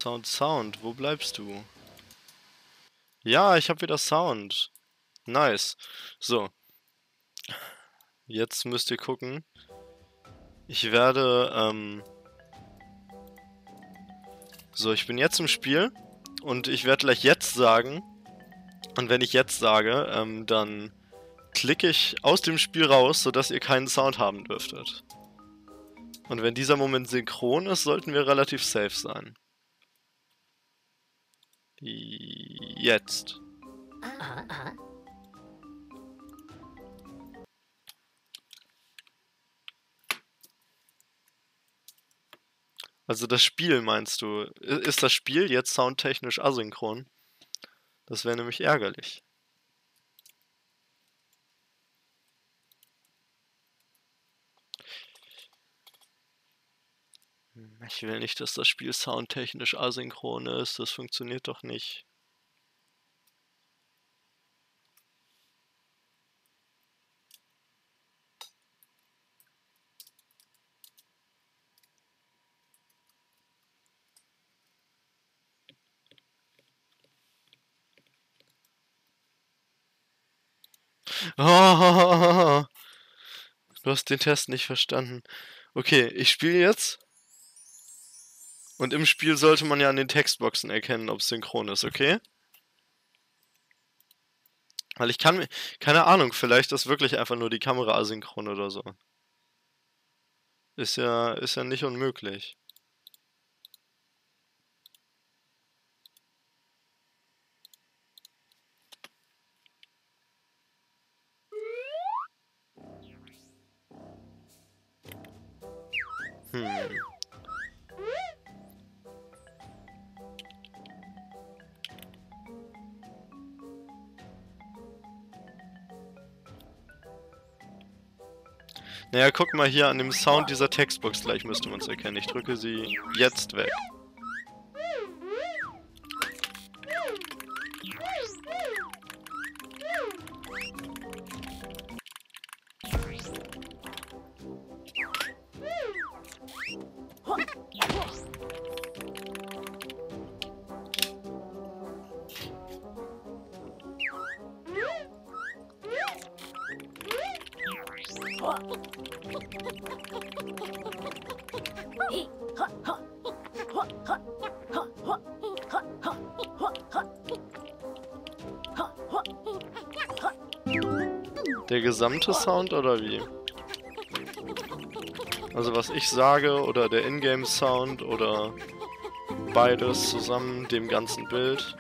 Sound, wo bleibst du? Ja, ich habe wieder Sound. Nice. So, jetzt müsst ihr gucken. Ich werde, so, ich bin jetzt im Spiel und ich werde gleich jetzt sagen. Und wenn ich jetzt sage, dann klicke ich aus dem Spiel raus, sodass ihr keinen Sound haben dürftet. Und wenn dieser Moment synchron ist, sollten wir relativ safe sein. Jetzt. Also das Spiel meinst du? Ist das Spiel jetzt soundtechnisch asynchron? Das wäre nämlich ärgerlich. Ich will nicht, dass das Spiel soundtechnisch asynchron ist. Das funktioniert doch nicht. Oh, du hast den Test nicht verstanden. Okay, ich spiele jetzt. Und im Spiel sollte man ja an den Textboxen erkennen, ob es synchron ist, okay? Weil ich kann mir, keine Ahnung, vielleicht ist wirklich einfach nur die Kamera asynchron oder so. Ist ja nicht unmöglich. Hm. Naja, guck mal hier an dem Sound dieser Textbox gleich müsste man es erkennen. Ich drücke sie jetzt weg. Der gesamte Sound oder wie? Also was ich sage oder der Ingame-Sound oder beides zusammen, dem ganzen Bild.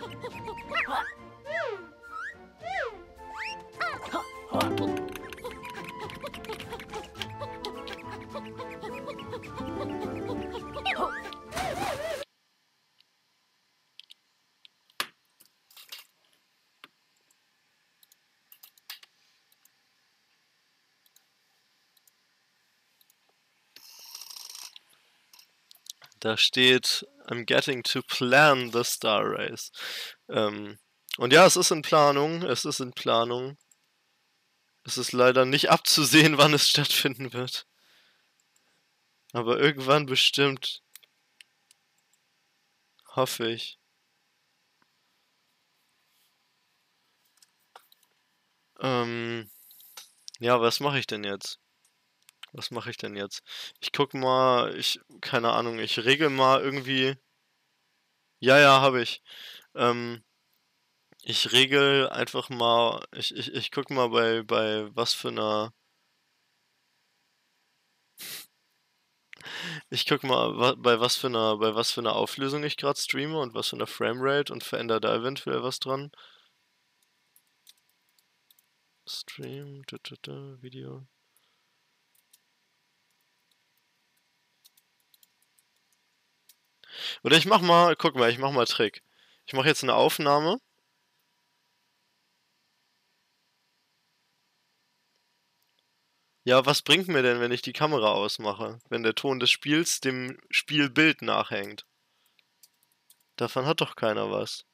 Da steht, I'm getting to plan the Star Race. Und ja, es ist in Planung, es ist in Planung. Es ist leider nicht abzusehen, wann es stattfinden wird. Aber irgendwann bestimmt. Hoffe ich. Ja, was mache ich denn jetzt? Was mache ich denn jetzt? Ich guck mal, keine Ahnung, ich regel mal irgendwie. Ja, ja, habe ich. Ähm, Ich regel einfach mal, ich guck mal bei was für einer, ich guck mal bei was für einer Auflösung ich gerade streame und was für einer Framerate und verändere da eventuell was dran. Stream, Video. Oder ich mach mal, guck mal, ich mach mal Trick. Ich mache jetzt eine Aufnahme. Ja, was bringt mir denn, wenn ich die Kamera ausmache? Wenn der Ton des Spiels dem Spielbild nachhängt? Davon hat doch keiner was.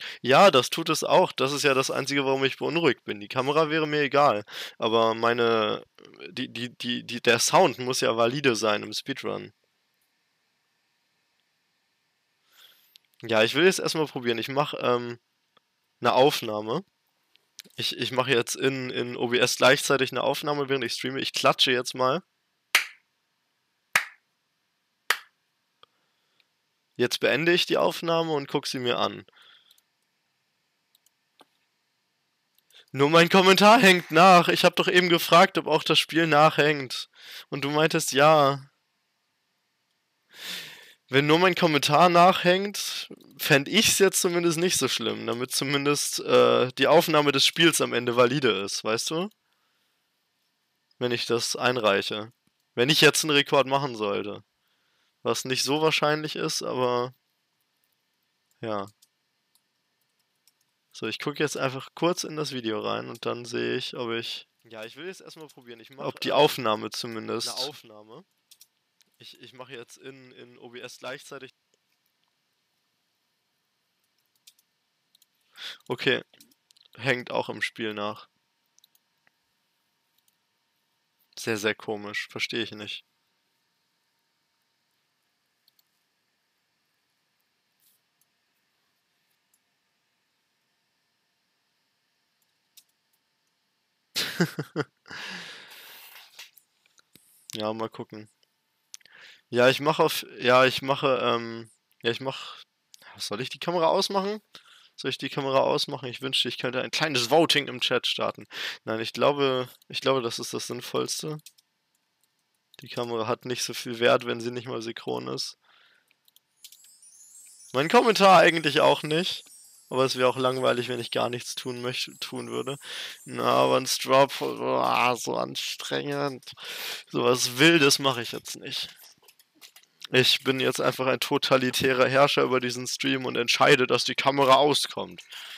Ja, das tut es auch. Das ist ja das Einzige, warum ich beunruhigt bin. Die Kamera wäre mir egal, aber der Sound muss ja valide sein im Speedrun. Ja, ich will jetzt erst mal probieren. Ich mache, 'ne Aufnahme. Ich mache jetzt in OBS gleichzeitig eine Aufnahme, während ich streame. Ich klatsche jetzt mal. Jetzt beende ich die Aufnahme und gucke sie mir an. Nur mein Kommentar hängt nach. Ich habe doch eben gefragt, ob auch das Spiel nachhängt. Und du meintest ja. Wenn nur mein Kommentar nachhängt, fände ich's jetzt zumindest nicht so schlimm, damit zumindest, die Aufnahme des Spiels am Ende valide ist, weißt du? Wenn ich das einreiche. Wenn ich jetzt 'n Rekord machen sollte. Was nicht so wahrscheinlich ist, aber ja. So, ich gucke jetzt einfach kurz in das Video rein und dann sehe ich, ob ich ja, ich will jetzt erst mal probieren. Ich mache, ob die Aufnahme 'ne zumindest Aufnahme. Ich mache jetzt in OBS gleichzeitig okay, hängt auch im Spiel nach. Sehr, sehr komisch, verstehe ich nicht. Ja, mal gucken. Ja, ich mache, soll ich die Kamera ausmachen? Soll ich die Kamera ausmachen? Ich wünschte, ich könnte ein kleines Voting im Chat starten. Nein, ich glaube, das ist das Sinnvollste. Die Kamera hat nicht so viel Wert, wenn sie nicht mal synchron ist. Mein Kommentar eigentlich auch nicht. Aber es wäre auch langweilig, wenn ich gar nichts tun würde. Na, aber 'n Straw Poll, so anstrengend. So was Wildes mache ich jetzt nicht. Ich bin jetzt einfach ein totalitärer Herrscher über diesen Stream und entscheide, dass die Kamera auskommt.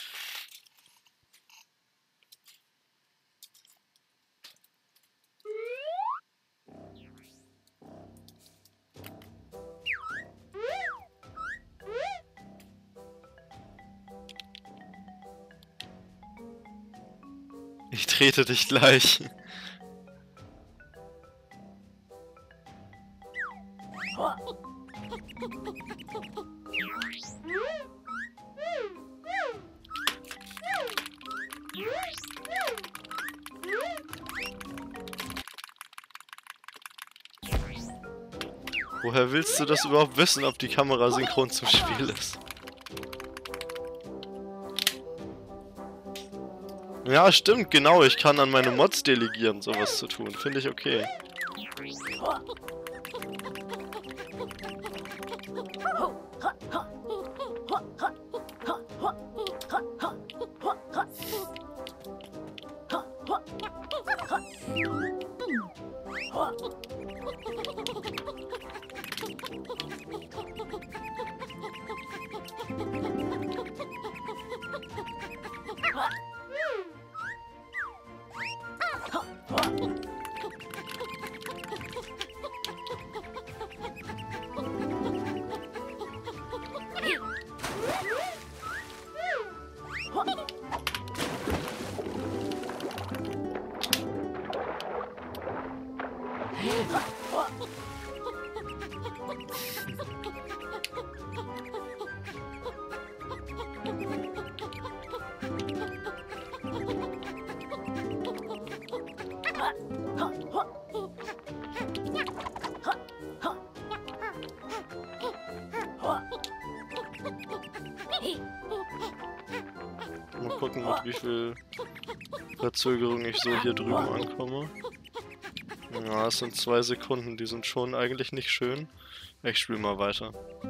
Ich trete dich gleich. Woher willst du das überhaupt wissen, ob die Kamera synchron zum Spiel ist? Ja, stimmt, genau. Ich kann an meine Mods delegieren, sowas zu tun. Finde ich okay. Mal gucken, mit wie viel Verzögerung ich so hier drüben ankomme. Ja, es sind 2 Sekunden, die sind schon eigentlich nicht schön. Ich spiele mal weiter.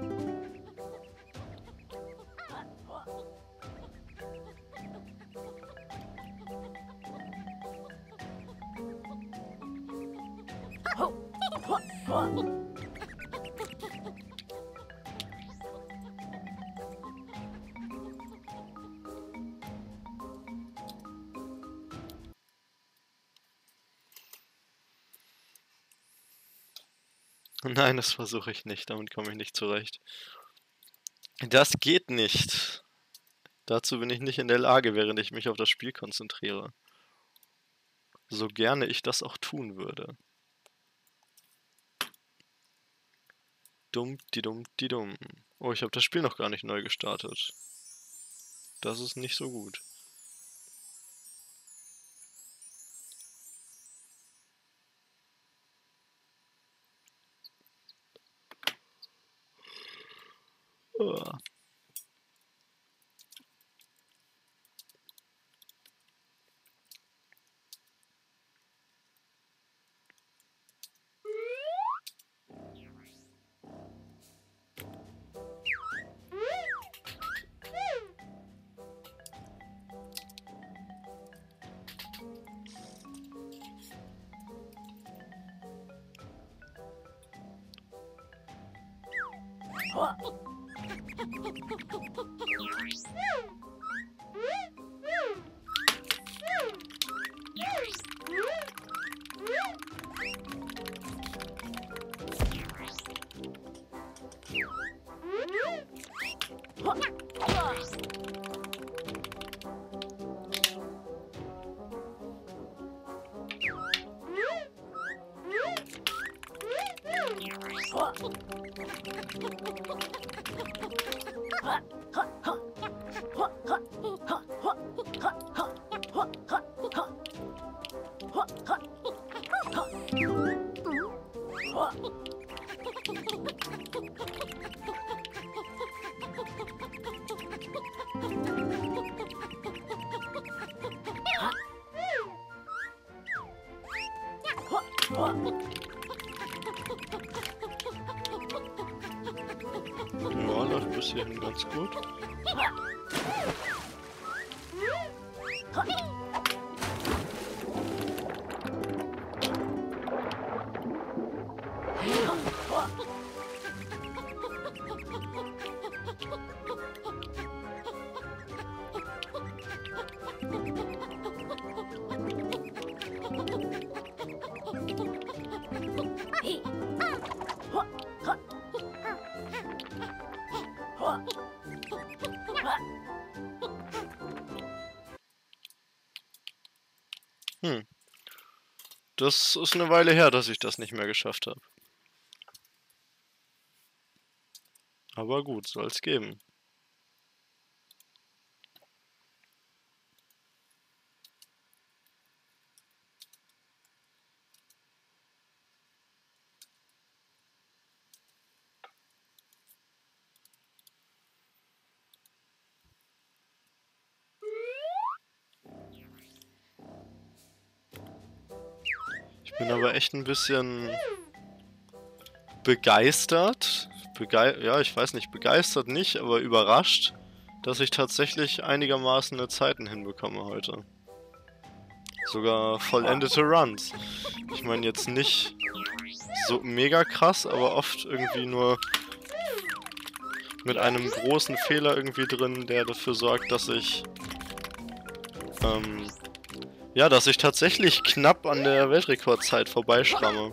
Nein, das versuche ich nicht, damit komme ich nicht zurecht. Das geht nicht. Dazu bin ich nicht in der Lage, während ich mich auf das Spiel konzentriere. So gerne ich das auch tun würde. Dumm, die dumm, die dumm. Oh, ich habe das Spiel noch gar nicht neu gestartet. Das ist nicht so gut. Oh. Ja, läuft bis hierhin ganz gut. Das ist eine Weile her, dass ich das nicht mehr geschafft habe. Aber gut, soll's geben. Ich bin aber echt ein bisschen begeistert. Ja, ich weiß nicht, begeistert nicht, aber überrascht, dass ich tatsächlich einigermaßen eine Zeiten hinbekomme heute. Sogar vollendete Runs. Ich meine jetzt nicht so mega krass, aber oft irgendwie nur mit einem großen Fehler irgendwie drin, der dafür sorgt, dass ich ja, dass ich tatsächlich knapp an der Weltrekordzeit vorbeischramme.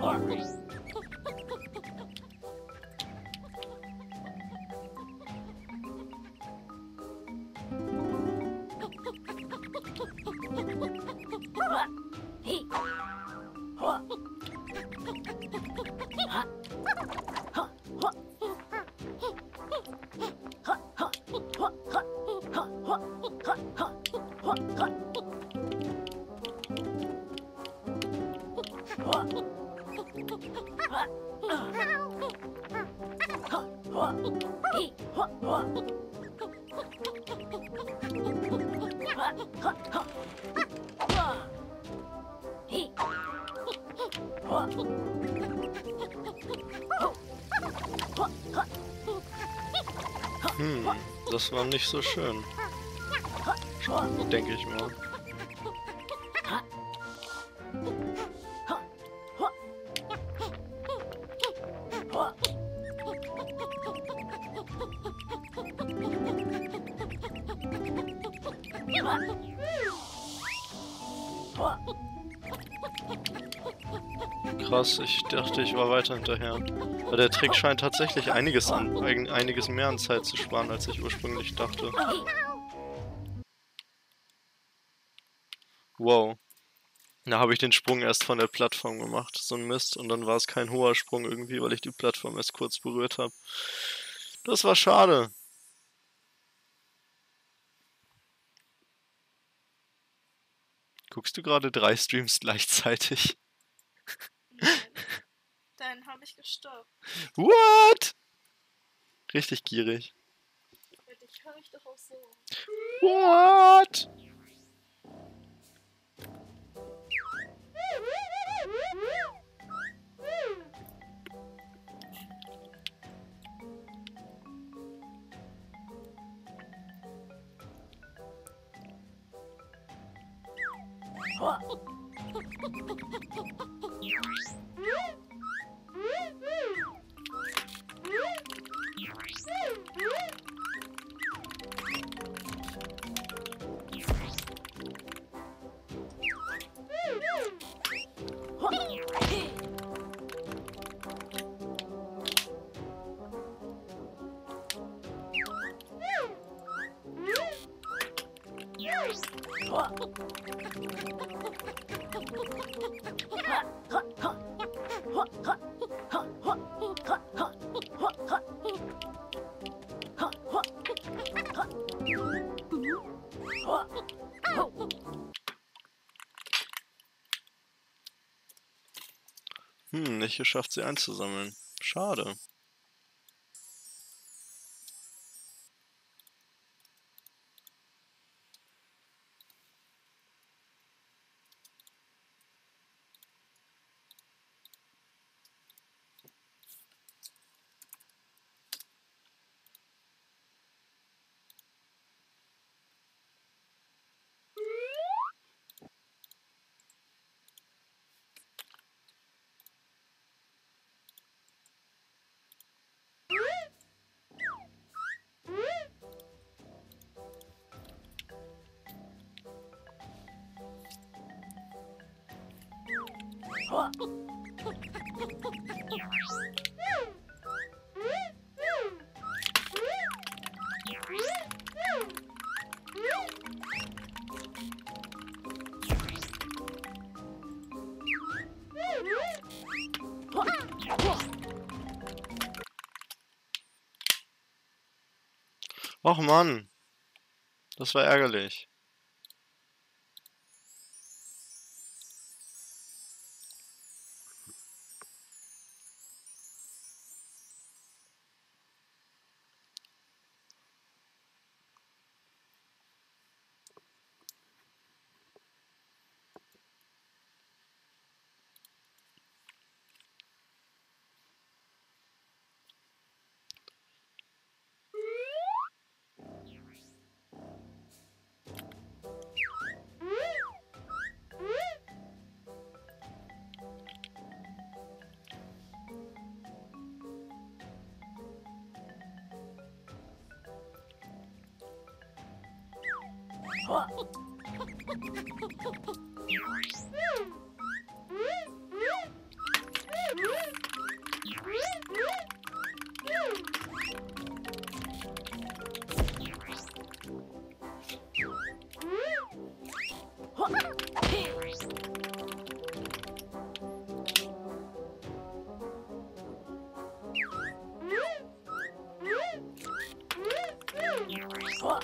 Das war nicht so schön. Denke ich mal. Krass, ich dachte, ich war weiter hinterher. Aber der Trick scheint tatsächlich einiges mehr an Zeit zu sparen, als ich ursprünglich dachte. Wow. Da habe ich den Sprung erst von der Plattform gemacht, so ein Mist. Und dann war es kein hoher Sprung irgendwie, weil ich die Plattform erst kurz berührt habe. Das war schade. Guckst du gerade 3 Streams gleichzeitig? Nein. Deinen habe ich gestoppt. What? Richtig gierig. Für dich höre ich doch auch so. What? Nicht geschafft, sie einzusammeln. Schade. Och Mann, das war ärgerlich.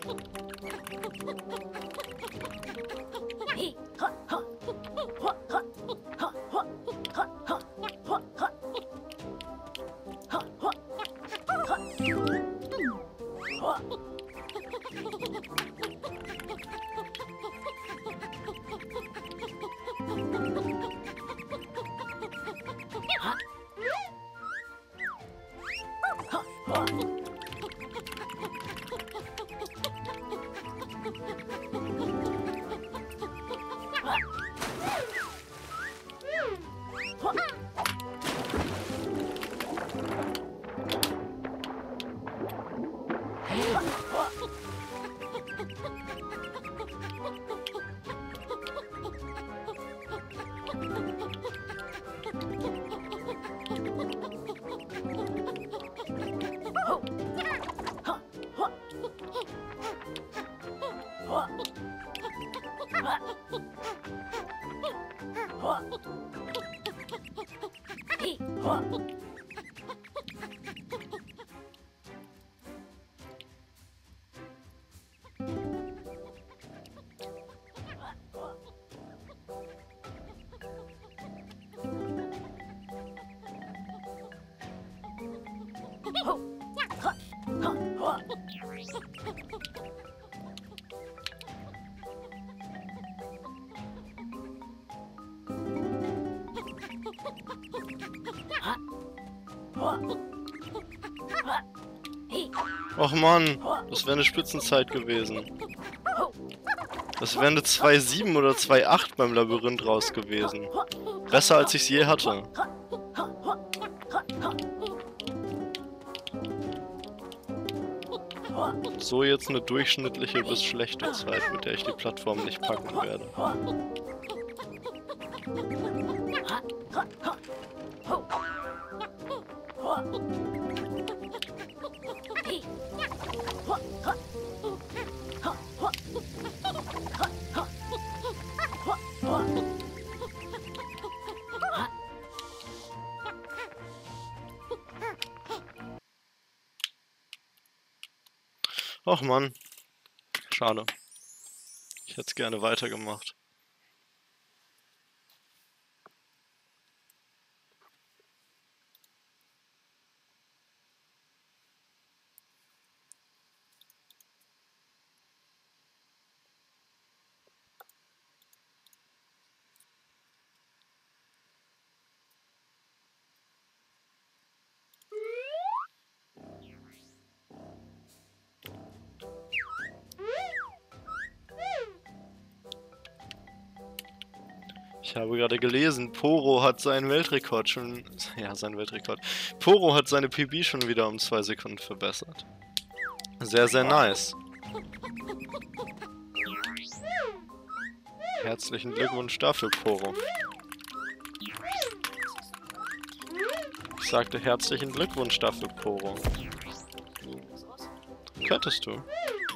Och Mann, das wäre eine Spitzenzeit gewesen. Das wäre eine 2,7 oder 2,8 beim Labyrinth raus gewesen. Besser als ich es je hatte. So jetzt eine durchschnittliche bis schlechte Zeit, mit der ich die Plattform nicht packen werde. Och Mann, schade. Ich hätte es gerne weitergemacht. Ich habe gerade gelesen, Poro hat seinen Weltrekord schon... Ja, seinen Weltrekord. Poro hat seine PB schon wieder um 2 Sekunden verbessert. Sehr, sehr nice. Herzlichen Glückwunsch dafür, Poro. Ich sagte herzlichen Glückwunsch dafür, Poro. Könntest du.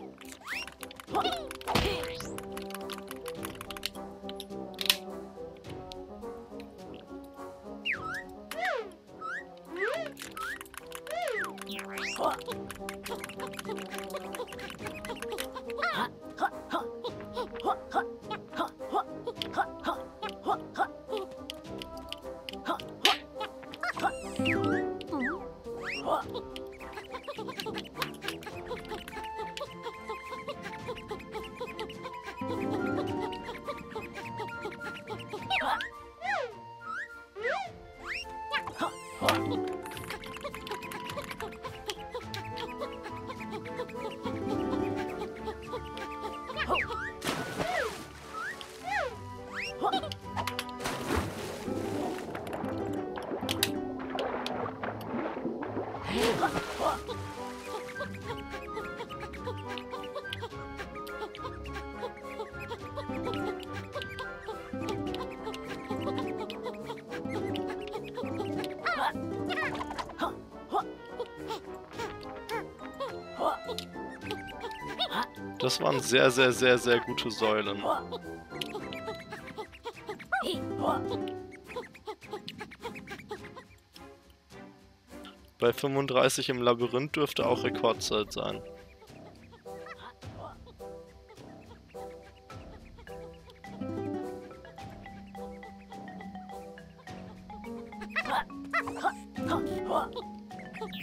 Das waren sehr, sehr, sehr, sehr gute Säulen. Bei 35 im Labyrinth dürfte auch Rekordzeit sein.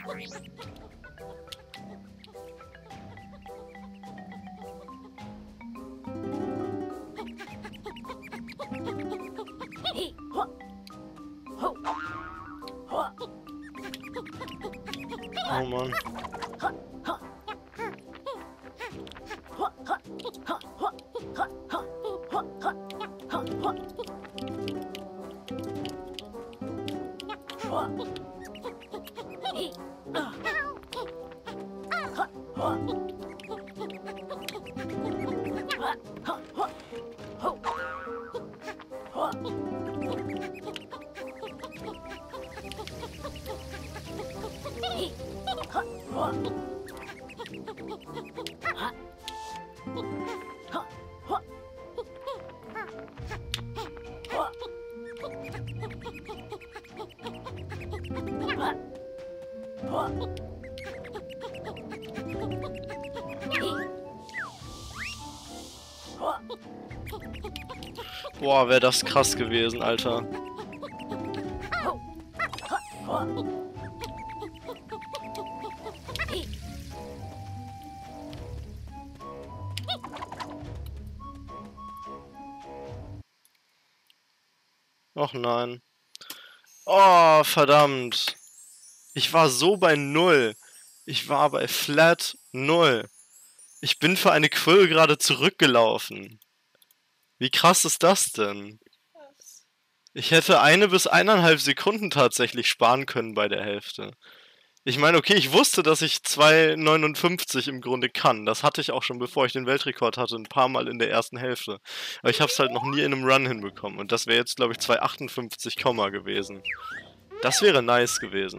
Oh Mann. Boah, wäre das krass gewesen, Alter. Och nein. Oh, verdammt. Ich war so bei 0. Ich war bei flat 0. Ich bin für eine Quill gerade zurückgelaufen. Wie krass ist das denn? Was? Ich hätte 1 bis 1,5 Sekunden tatsächlich sparen können bei der Hälfte. Ich meine, okay, ich wusste, dass ich 2,59 im Grunde kann. Das hatte ich auch schon, bevor ich den Weltrekord hatte, ein paar Mal in der ersten Hälfte. Aber ich habe es halt noch nie in einem Run hinbekommen. Und das wäre jetzt, glaube ich, 2,58 gewesen. Das wäre nice gewesen.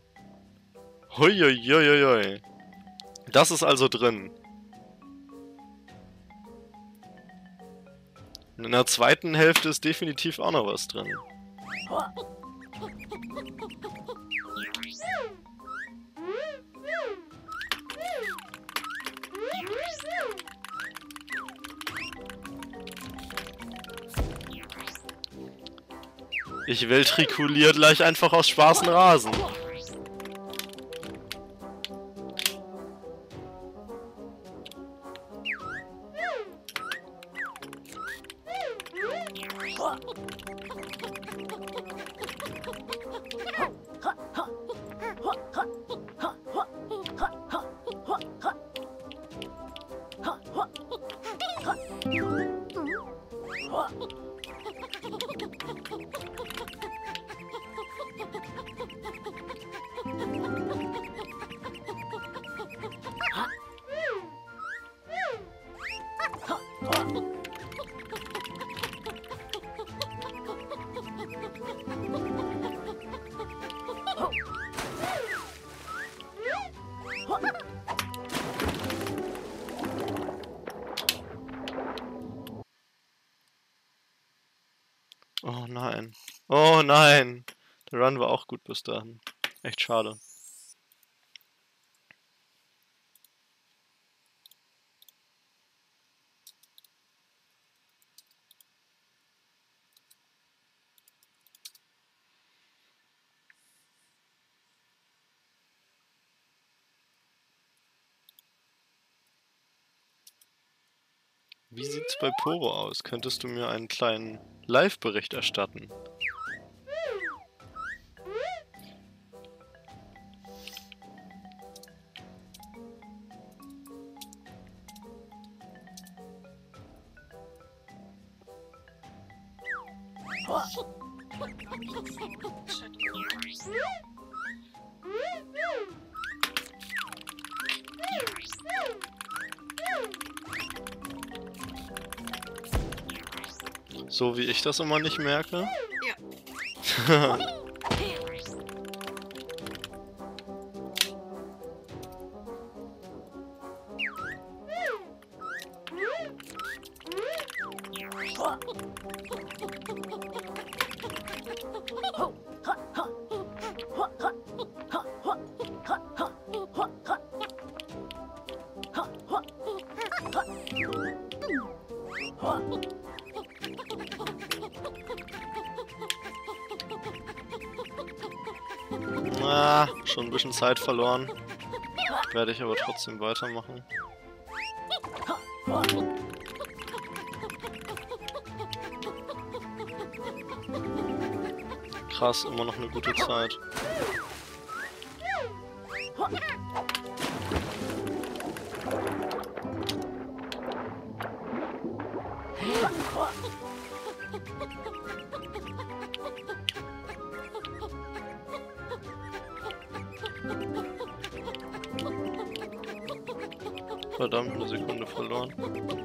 Huiuiuiui. Das ist also drin. Und in der zweiten Hälfte ist definitiv auch noch was drin. Ich weltrikuliere gleich einfach aus Spaß einen Rasen. Oh nein. Oh nein. Der Run war auch gut bis dahin. Echt schade. Wie sieht's bei Poro aus? Könntest du mir einen kleinen Live-Bericht erstatten? So wie ich das immer nicht merke? Ja. Ah, Schon ein bisschen Zeit verloren. Werde ich aber trotzdem weitermachen. Krass, immer noch eine gute Zeit. Verdammt, eine Sekunde verloren.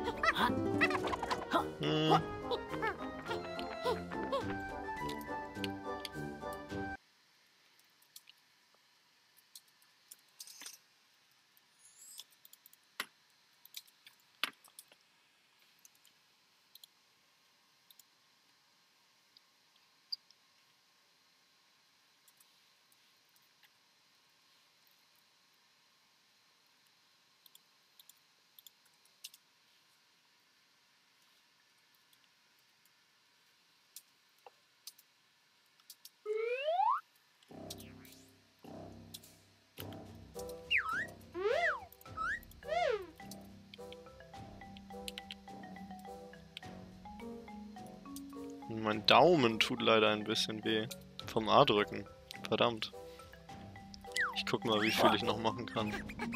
Mein Daumen tut leider ein bisschen weh. Vom A drücken. Verdammt. Ich guck mal, wie viel ich noch machen kann.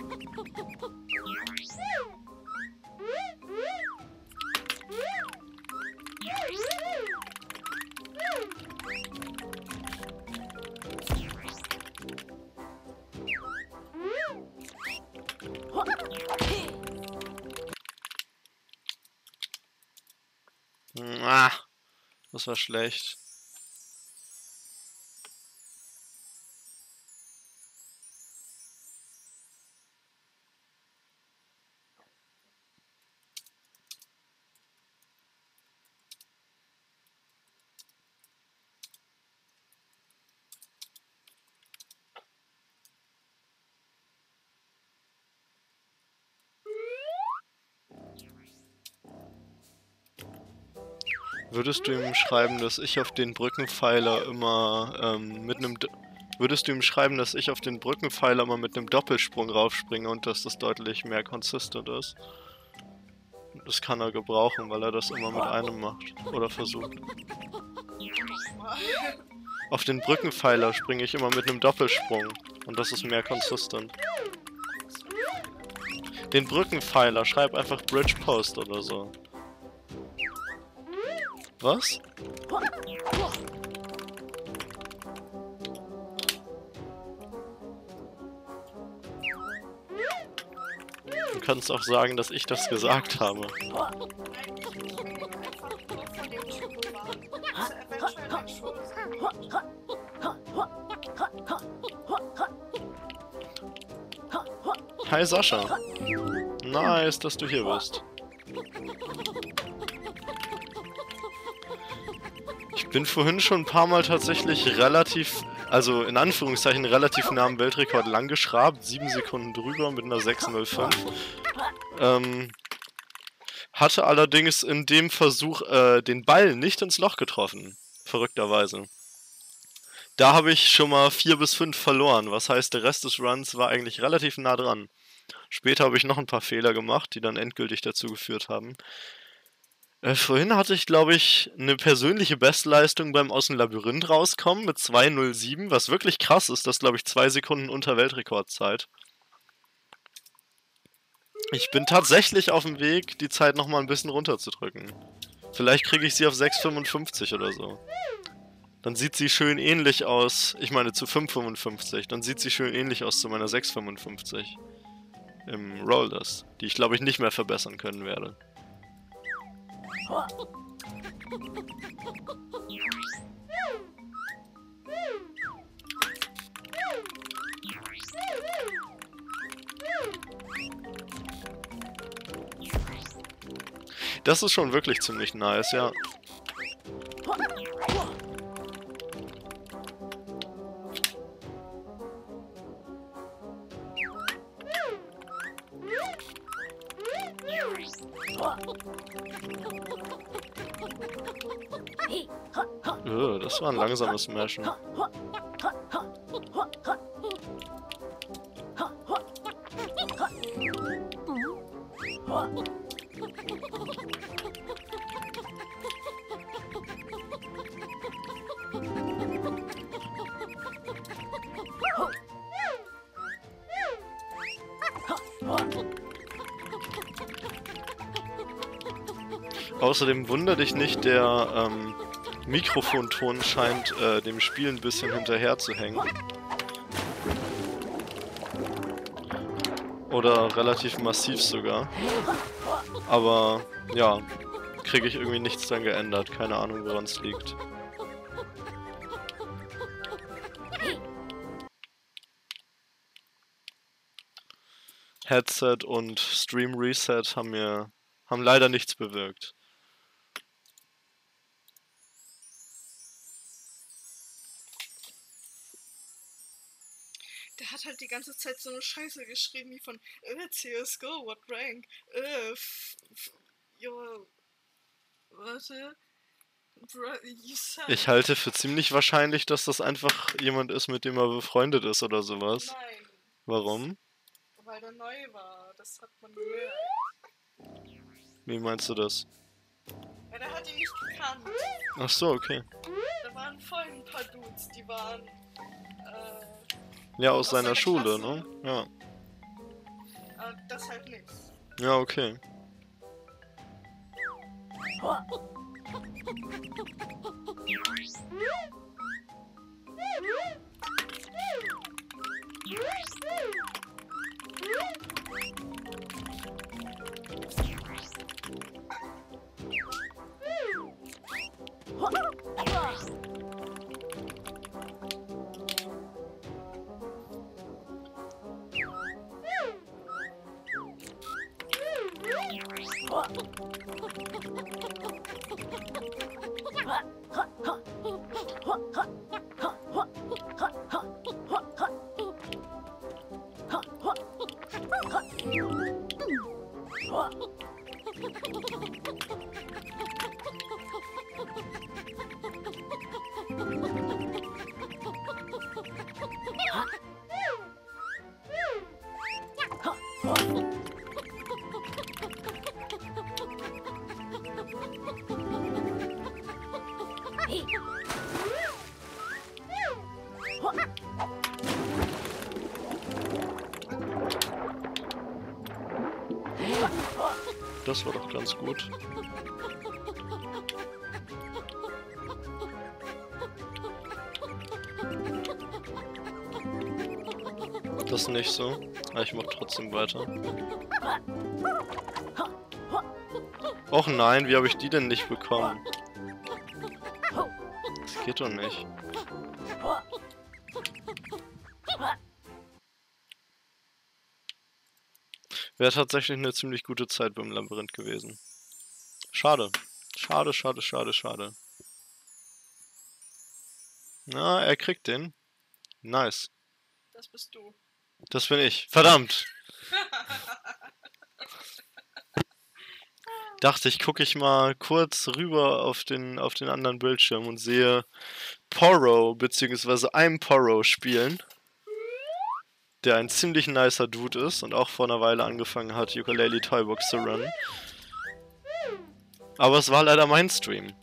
Ah, das war schlecht. Würdest du ihm schreiben, dass ich auf den Brückenpfeiler immer Würdest du ihm schreiben, dass ich auf den Brückenpfeiler immer mit einem Doppelsprung raufspringe und dass das deutlich mehr consistent ist? Das kann er gebrauchen, weil er das immer mit einem macht. Oder versucht. Auf den Brückenpfeiler springe ich immer mit einem Doppelsprung. Und das ist mehr consistent. Den Brückenpfeiler, schreib einfach Bridge Post oder so. Was? Du kannst auch sagen, dass ich das gesagt habe. Hi Sascha. Nice, dass du hier bist. Ich bin vorhin schon ein paar Mal tatsächlich relativ, also in Anführungszeichen relativ nah am Weltrekord lang geschrabt. 7 Sekunden drüber mit einer 6:05. Hatte allerdings in dem Versuch den Ball nicht ins Loch getroffen. Verrückterweise. Da habe ich schon mal 4 bis 5 verloren. Was heißt, der Rest des Runs war eigentlich relativ nah dran. Später habe ich noch ein paar Fehler gemacht, die dann endgültig dazu geführt haben. Vorhin hatte ich, glaube ich, eine persönliche Bestleistung beim aus dem Labyrinth rauskommen mit 2:07, was wirklich krass ist. Das, glaube ich, 2 Sekunden unter Weltrekordzeit. Ich bin tatsächlich auf dem Weg, die Zeit nochmal ein bisschen runterzudrücken. Vielleicht kriege ich sie auf 6:55 oder so. Dann sieht sie schön ähnlich aus, ich meine zu 5:55, dann sieht sie schön ähnlich aus zu meiner 6:55 im Rollers, die ich, glaube ich, nicht mehr verbessern können werde. Das ist schon wirklich ziemlich nice, ja. Das war ein langsames Smashen. Außerdem wundert dich nicht, der Mikrofonton scheint dem Spiel ein bisschen hinterher zu hängen. Oder relativ massiv sogar. Aber ja, kriege ich irgendwie nichts dran geändert. Keine Ahnung, woran es liegt. Headset und Stream Reset haben leider nichts bewirkt. Der hat halt die ganze Zeit so eine Scheiße geschrieben, wie von CSGO, what rank? Warte. You suck. Ich halte für ziemlich wahrscheinlich, dass das einfach jemand ist, mit dem er befreundet ist oder sowas. Nein, Warum? weil der neu war. Das hat man gehört. Wie meinst du das? Ja, der hat ihn nicht gekannt. Ach so, okay. Da waren voll ein paar Dudes, die waren Ja, aus Aus seiner seiner Schule, Klasse. ne? Ja. das halt nicht. Ja, okay. Das war doch ganz gut. Das nicht so. Aber ich mach trotzdem weiter. Och nein, wie habe ich die denn nicht bekommen? Das geht doch nicht. Wäre tatsächlich eine ziemlich gute Zeit beim Labyrinth gewesen. Schade. Schade, schade, schade, schade. Na, er kriegt den. Nice. Das bist du. Das bin ich. Verdammt! Dachte ich, gucke ich mal kurz rüber auf den anderen Bildschirm und sehe Porro, beziehungsweise I'm Porro spielen. Der ein ziemlich nicer Dude ist und auch vor einer Weile angefangen hat, Yooka-Laylee Toybox zu runnen. Aber es war leider mein Stream.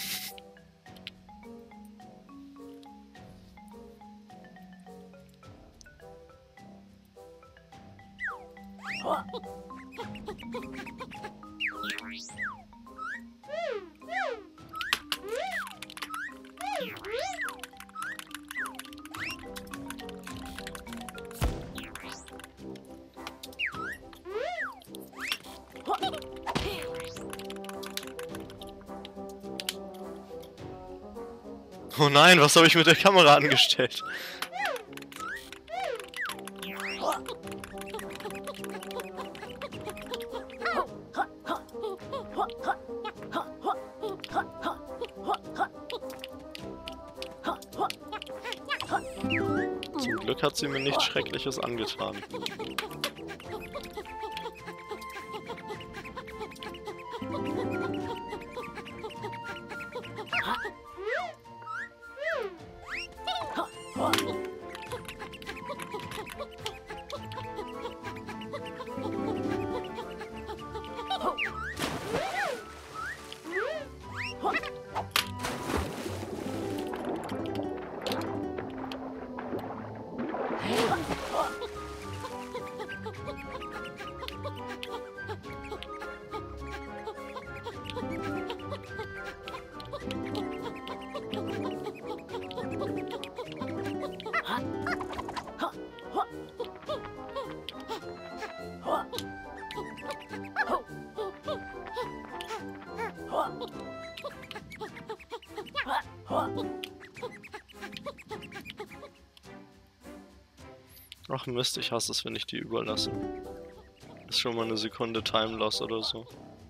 Oh nein, was habe ich mit der Kamera angestellt? Zum Glück hat sie mir nichts Schreckliches angetan. Ach Mist, ich hasse es, wenn ich die überlasse. Ist schon mal eine Sekunde Time Loss oder so.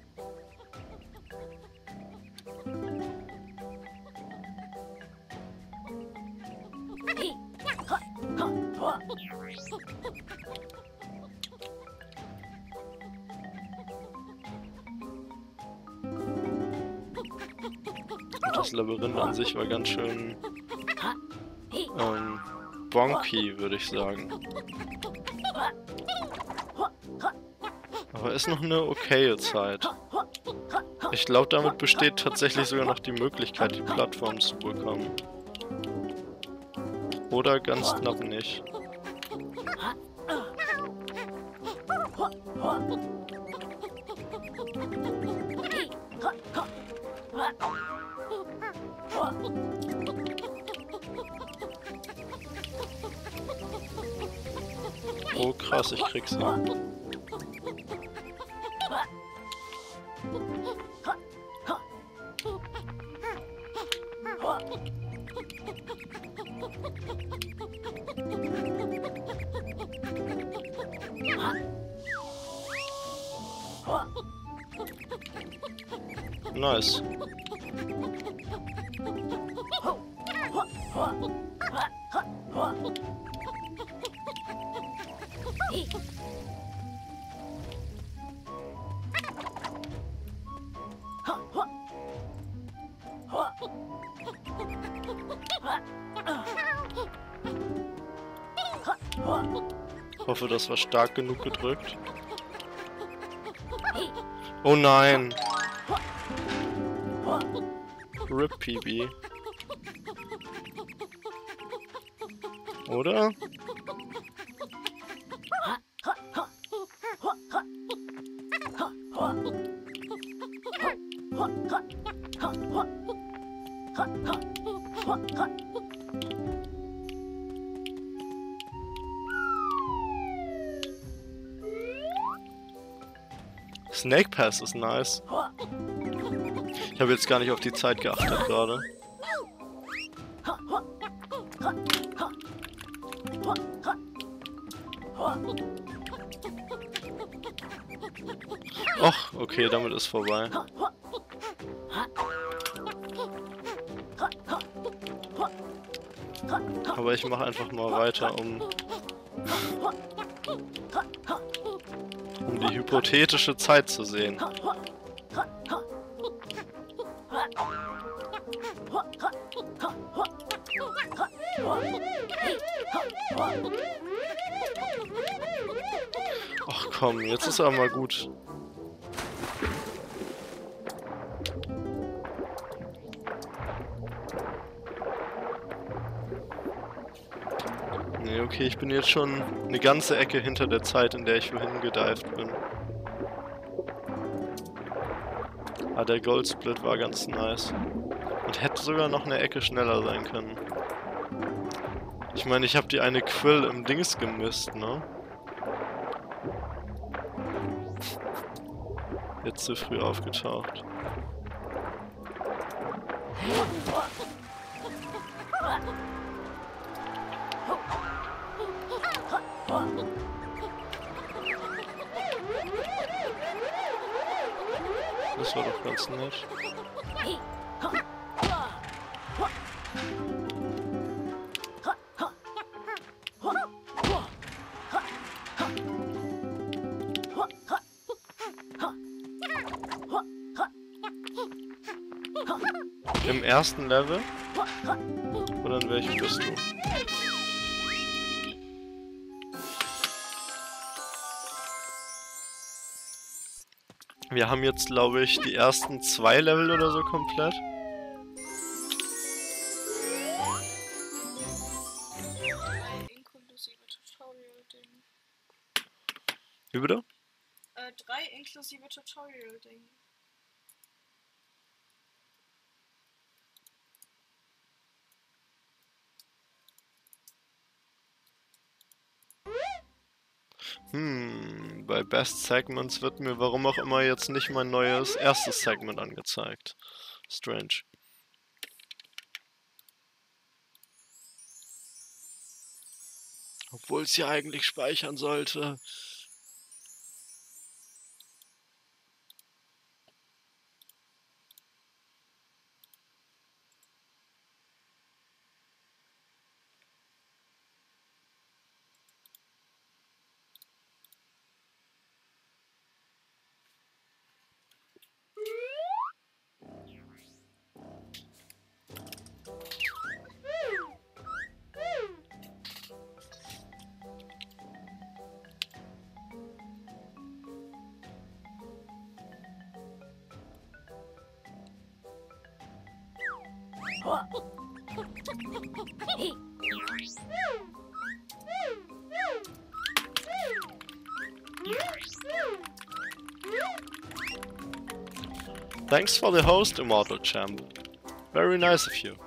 Und das Labyrinth an sich war ganz schön bonky, würde ich sagen. Aber ist noch eine okaye Zeit. Ich glaube, damit besteht tatsächlich sogar noch die Möglichkeit, die Plattform zu bekommen. Oder ganz knapp nicht. Oh krass, ich krieg sie. Nice. Ich hoffe, das war stark genug gedrückt. Oh nein! RIP PB. Oder? Snake Pass ist nice. Ich habe jetzt gar nicht auf die Zeit geachtet gerade. Och, okay, damit ist vorbei. Aber ich mache einfach mal weiter, um die hypothetische Zeit zu sehen. Ach komm, jetzt ist aber mal gut. Nee, okay, ich bin jetzt schon eine ganze Ecke hinter der Zeit, in der ich vorhin gedived bin. Ah, der Goldsplit war ganz nice. Und hätte sogar noch eine Ecke schneller sein können. Ich meine, ich habe die eine Quill im Dings gemisst, ne? Jetzt zu früh aufgetaucht. Das war doch ganz nett. Im ersten Level? Oder in welchem bist du? Wir haben jetzt, glaube ich, die ersten 2 Level oder so komplett. Inklusive Tutorial-Ding. Wie bitte? 3 inklusive Tutorial-Ding. bei Best Segments wird mir warum auch immer jetzt nicht mein neues erstes Segment angezeigt. Strange. Obwohl es ja eigentlich speichern sollte. Thanks for the host, Immortal Champ. Very nice of you.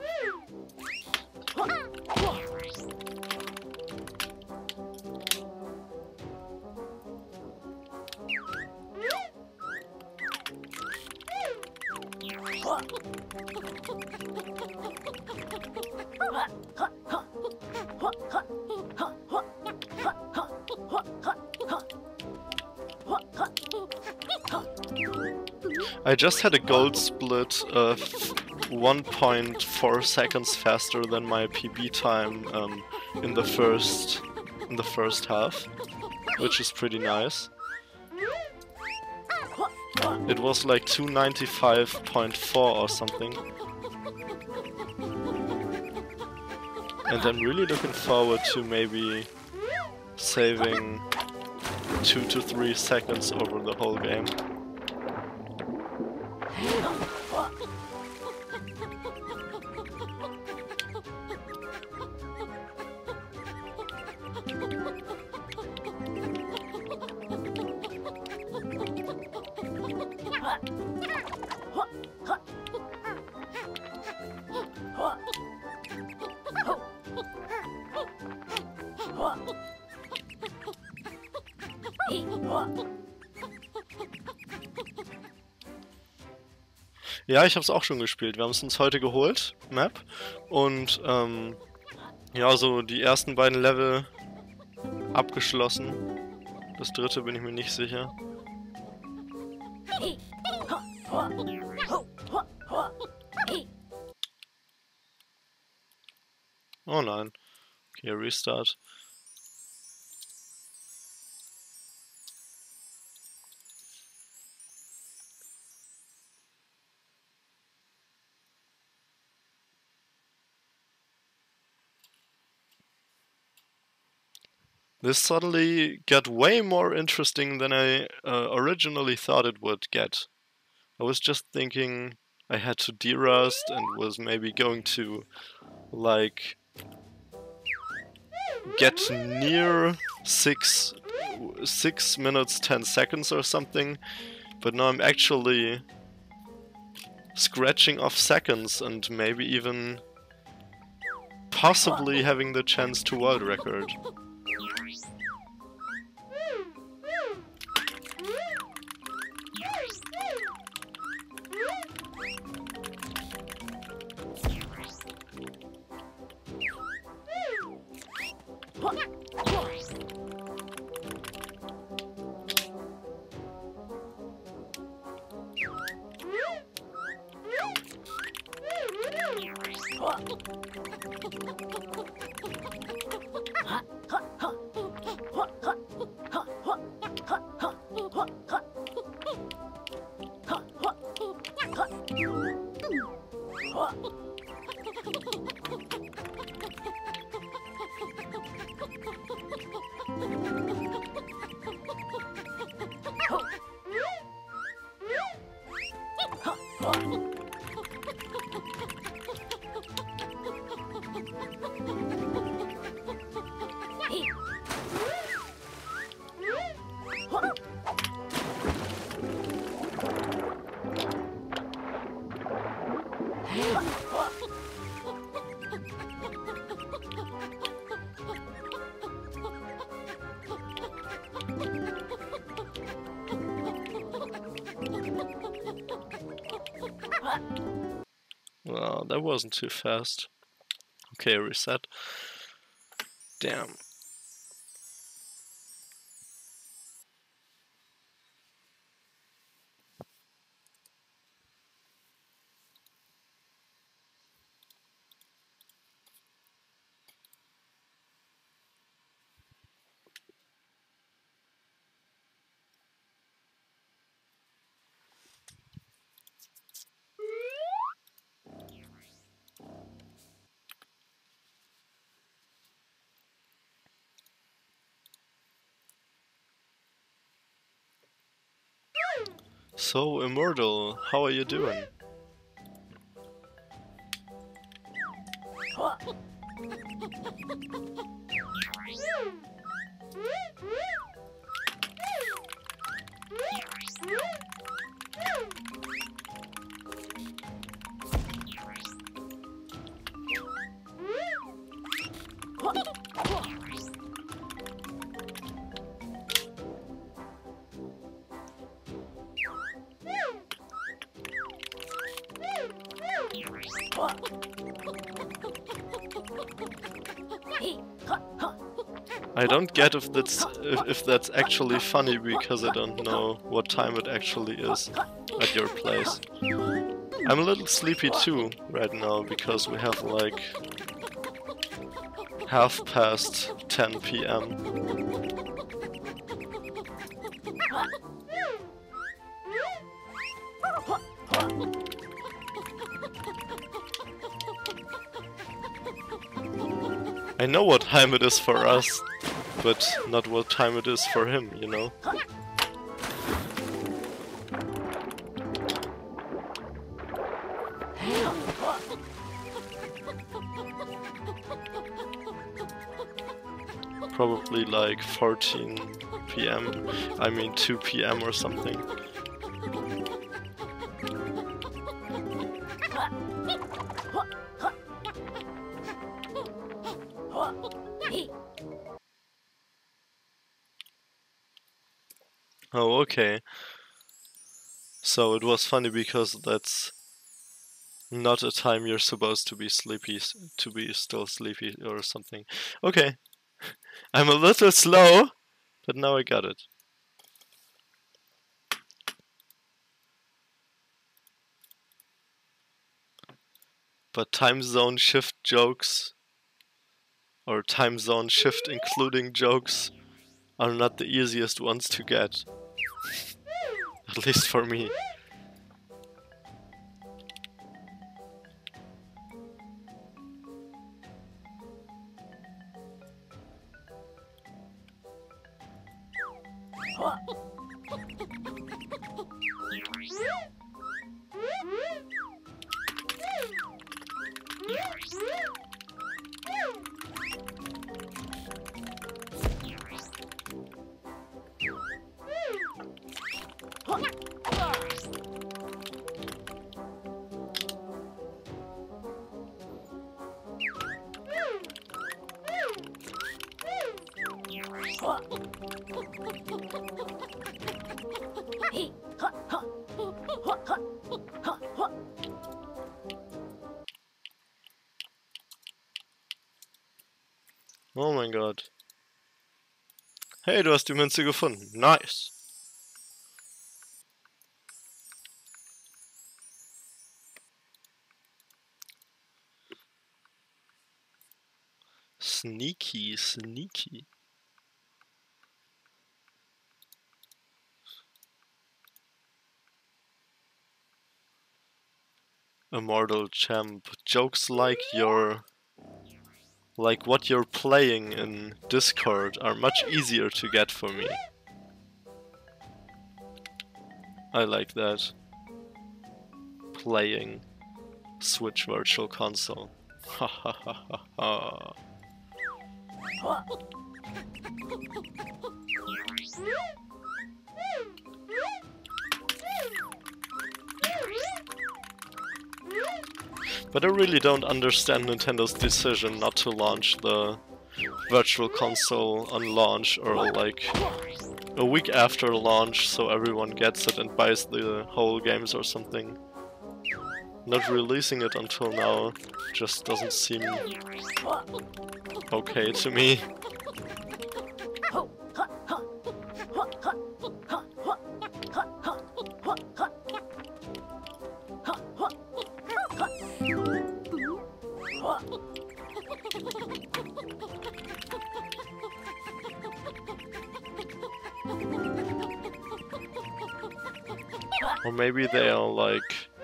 I just had a gold split of 1.4 seconds faster than my PB time in the first half, which is pretty nice. It was like 295.4 or something. And I'm really looking forward to maybe saving 2 to 3 seconds over the whole game. Ja, ich hab's auch schon gespielt. Wir haben es uns heute geholt, Map. Und ja, so die ersten beiden Level abgeschlossen. Das dritte bin ich mir nicht sicher. Oh nein. Okay, Restart. This suddenly got way more interesting than I originally thought it would get. I was just thinking I had to derust and was maybe going to, like, get near 6 minutes 10 seconds or something, but now I'm actually scratching off seconds and maybe even possibly having the chance to world record. that wasn't too fast. Okay, reset. Damn. So, Immortal, how are you doing? I don't get if that's actually funny, because I don't know what time it actually is at your place. I'm a little sleepy too right now, because we have like 10:30 p.m. I know what time it is for us, but not what time it is for him, you know? Probably like 14 p.m. I mean 2 p.m. or something. Oh, okay. So it was funny because that's not a time you're supposed to be sleepy, to be still sleepy or something. Okay. I'm a little slow, but now I got it. But time zone shift jokes, or time zone shift including jokes, are not the easiest ones to get. At least for me. Oh mein Gott. Hey, du hast die Münze gefunden. Nice. Sneaky, sneaky. Immortal Champ. Jokes like what you're playing in Discord are much easier to get for me. I like that. Playing Switch Virtual Console. Ha ha ha ha ha. But I really don't understand Nintendo's decision not to launch the Virtual Console on launch, or like a week after launch, so everyone gets it and buys the whole games or something. not releasing it until now just doesn't seem okay to me. Or maybe they are like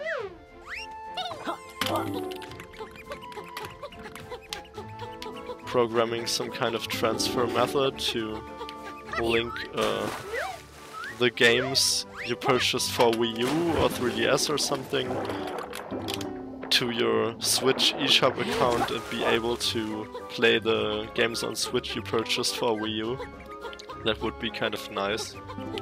programming some kind of transfer method to link the games you purchased for Wii U or 3DS or something to your Switch eShop account and be able to play the games on Switch you purchased for Wii U. That would be kind of nice.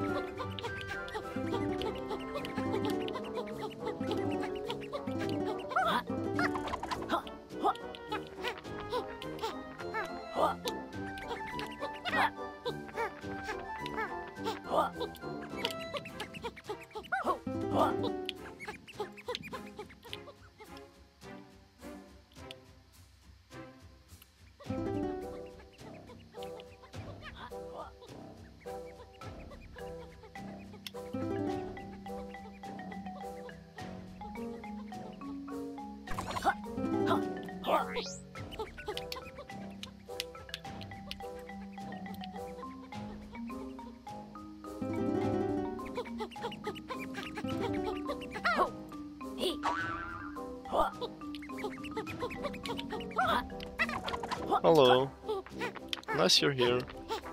Hello. Nice you're here.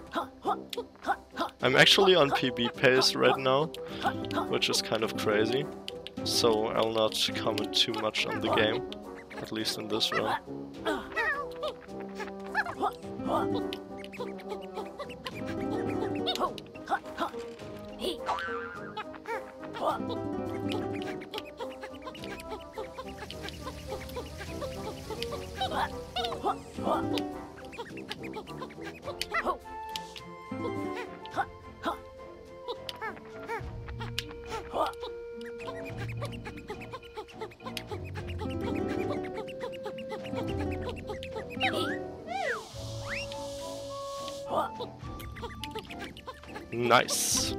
I'm actually on PB pace right now, which is kind of crazy, so I'll not comment too much on the game, at least in this round. Nice.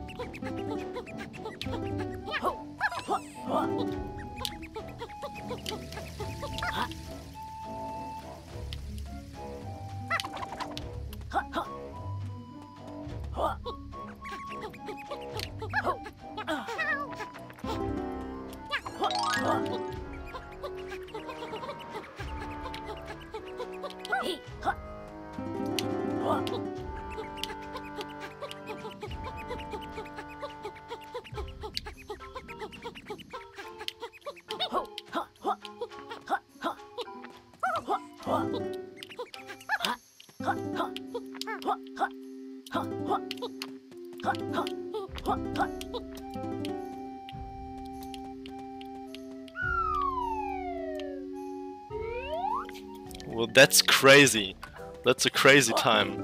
Well, that's crazy. That's a crazy time.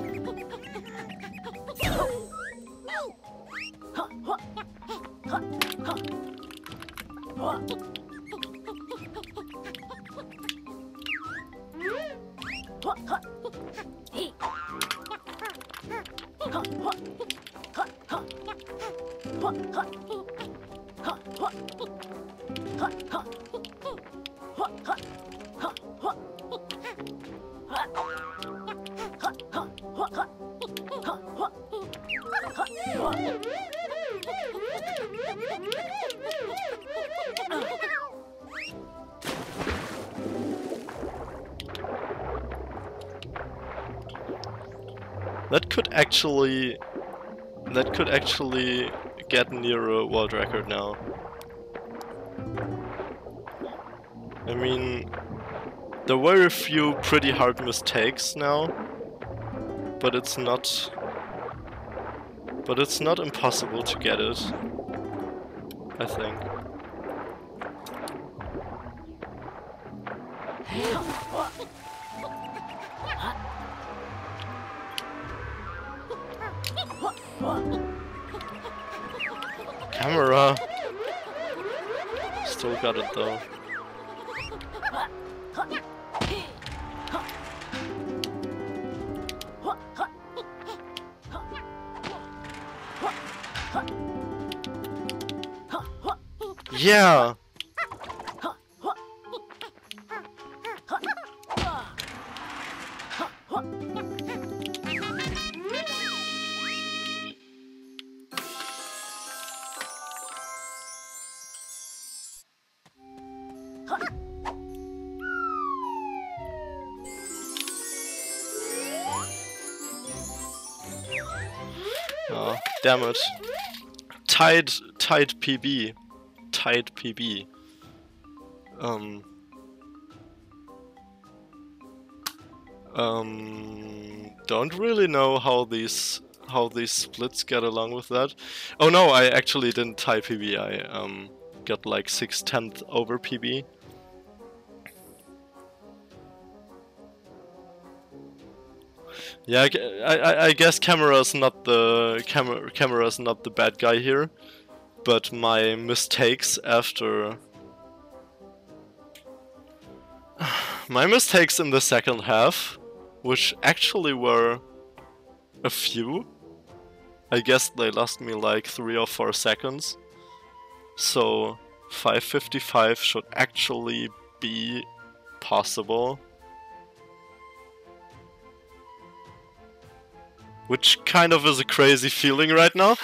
That could actually get near a world record now. I mean, there were a few pretty hard mistakes now, but it's not impossible to get it, I think. Camera! still got it though. Yeah! Oh, damn it. Tied PB. Tied PB. Don't really know how these splits get along with that. Oh no, I actually didn't tie PB. I got like 6/10 over PB. Yeah, I guess camera's not the bad guy here, but my mistakes after my mistakes in the second half, which actually were a few. I guess they lost me like 3 or 4 seconds. So 5:55 should actually be possible. Which kind of is a crazy feeling right now.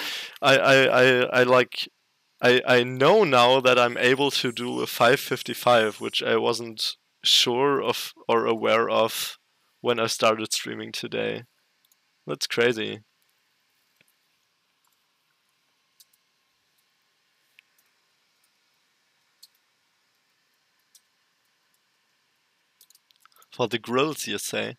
I know now that I'm able to do a 5:55, which I wasn't sure of or aware of when I started streaming today. That's crazy. For the grills, you say?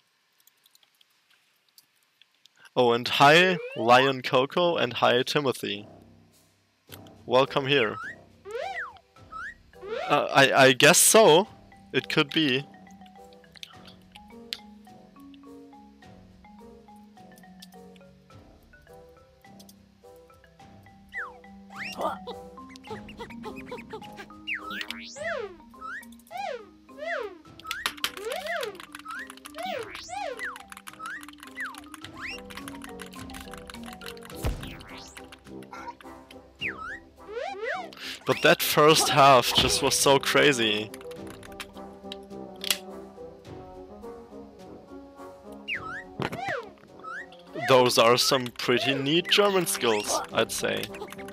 Oh, and hi Lion Coco and hi Timothy. Welcome here. I guess so. It could be. But that first half just was so crazy. Those are some pretty neat German skills, I'd say.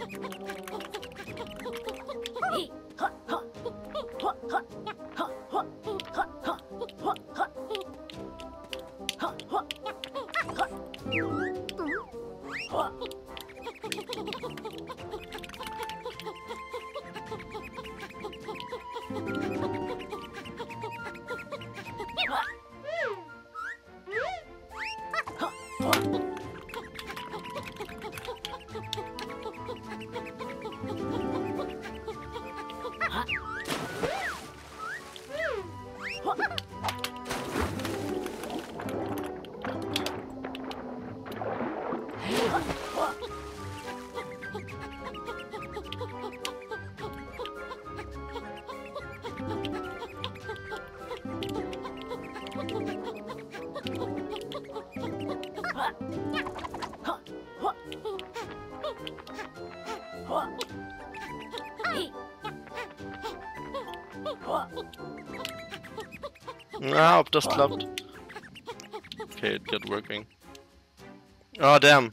Ah, ob das klappt. Okay, it got working. Oh, damn.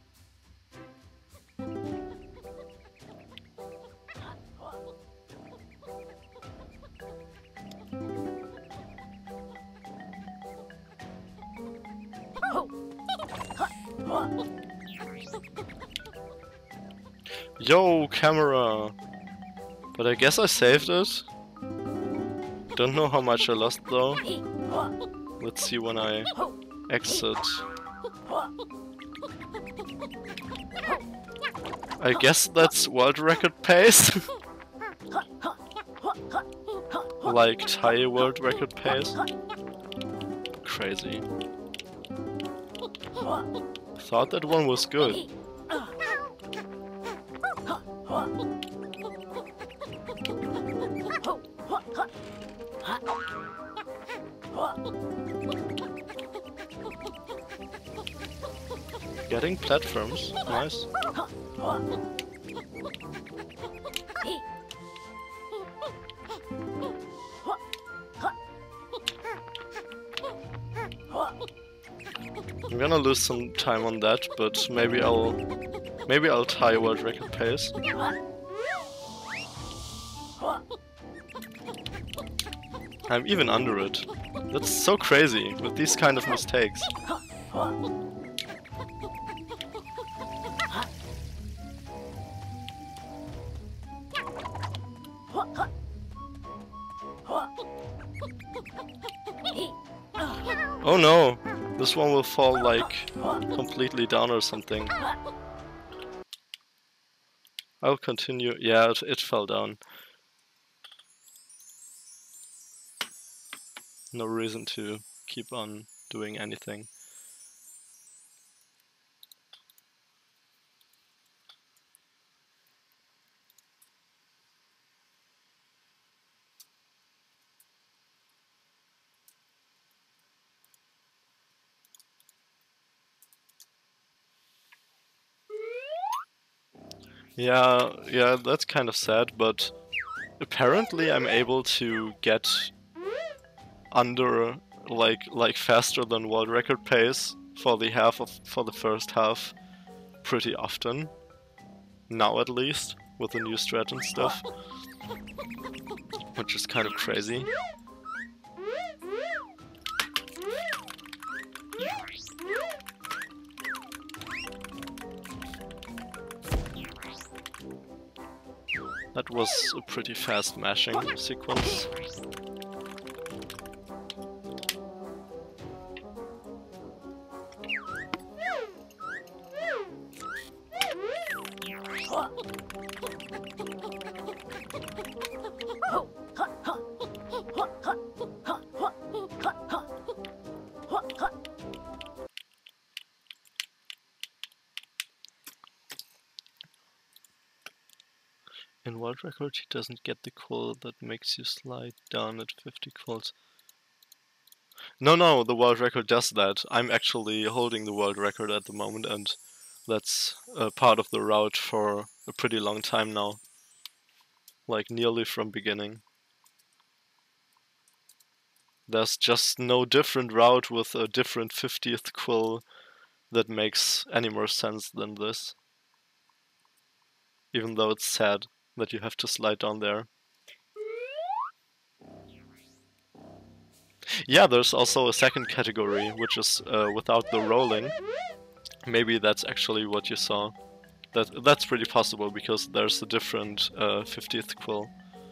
Yo, camera! But I guess I saved it. Don't know how much I lost though. Let's see when I exit. I guess that's world record pace. Like Thai world record pace. Crazy. Thought that one was good. Getting platforms, nice. I'm gonna lose some time on that, but maybe I'll tie world record pace. I'm even under it. That's so crazy with these kind of mistakes. Oh no! This one will fall like completely down or something. I'll continue. Yeah, it fell down. No reason to keep on doing anything. Yeah, that's kind of sad, but apparently I'm able to get under like faster than world record pace for the first half pretty often. Now at least, with the new strat and stuff. Which is kind of crazy. That was a pretty fast mashing sequence. In world record, he doesn't get the call that makes you slide down at 50 calls. No, the world record does that. I'm actually holding the world record at the moment, and that's part of the route for a pretty long time now. Like nearly from beginning. There's just no different route with a different 50th quill that makes any more sense than this. Even though it's sad that you have to slide down there. Yeah, there's also a second category, which is without the rolling. Maybe that's actually what you saw. That's pretty possible, because there's a different 50th quill.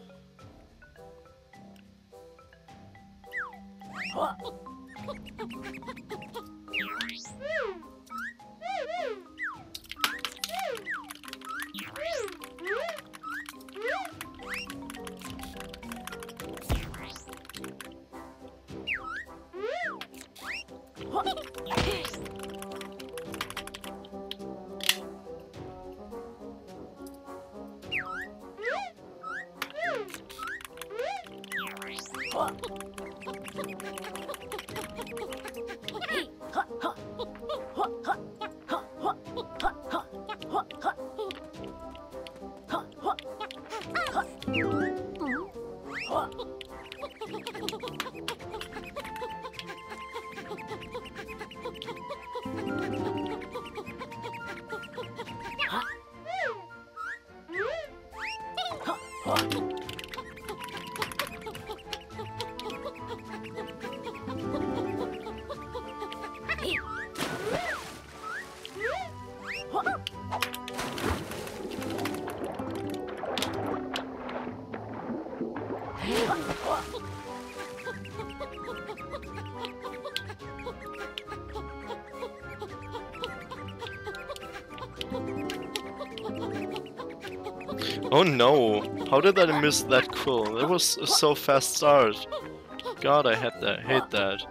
Oh no! How did I miss that quill? That was a so fast start. God, I hate that.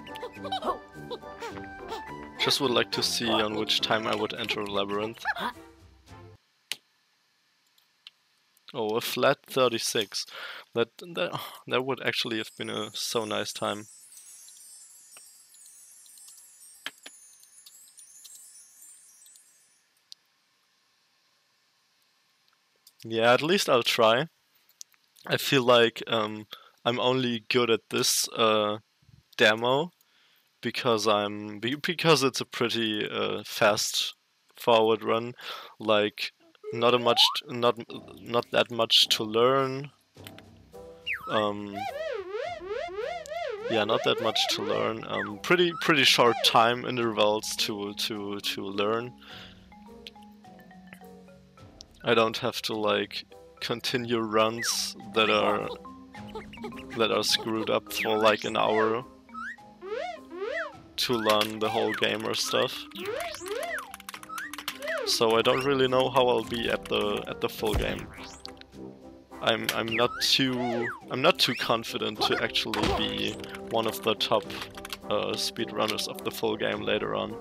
Just would like to see on which time I would enter Labyrinth. Oh, a flat 36. That would actually have been a so nice time. Yeah, at least I'll try. I feel like I'm only good at this demo because because it's a pretty fast forward run, like not that much to learn. Yeah, not that much to learn. Pretty short time intervals to learn. I don't have to like continue runs that are screwed up for like an hour to learn the whole game or stuff. So I don't really know how I'll be at the full game. I'm not too confident to actually be one of the top speedrunners of the full game later on.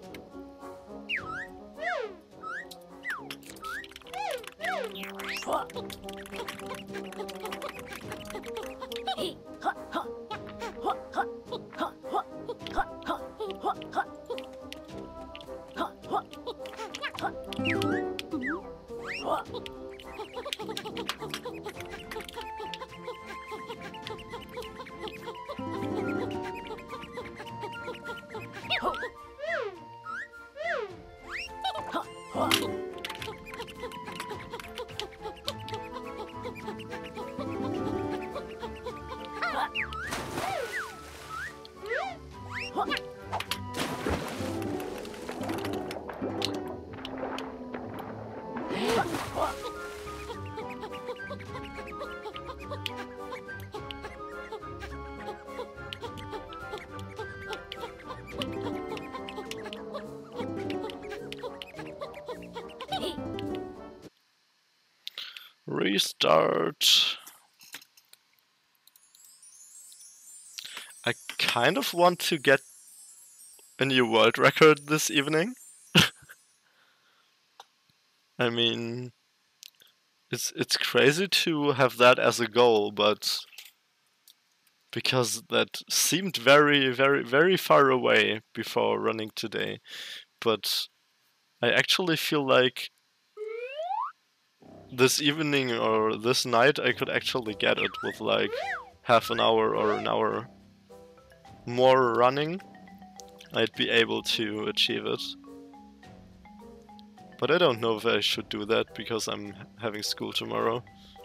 Restart. I kind of want to get a new world record this evening. I mean, it's crazy to have that as a goal, but because that seemed very far away before running today, but I actually feel like this evening or this night I could actually get it with like half an hour or an hour more running. I'd be able to achieve it. But I don't know if I should do that because I'm having school tomorrow.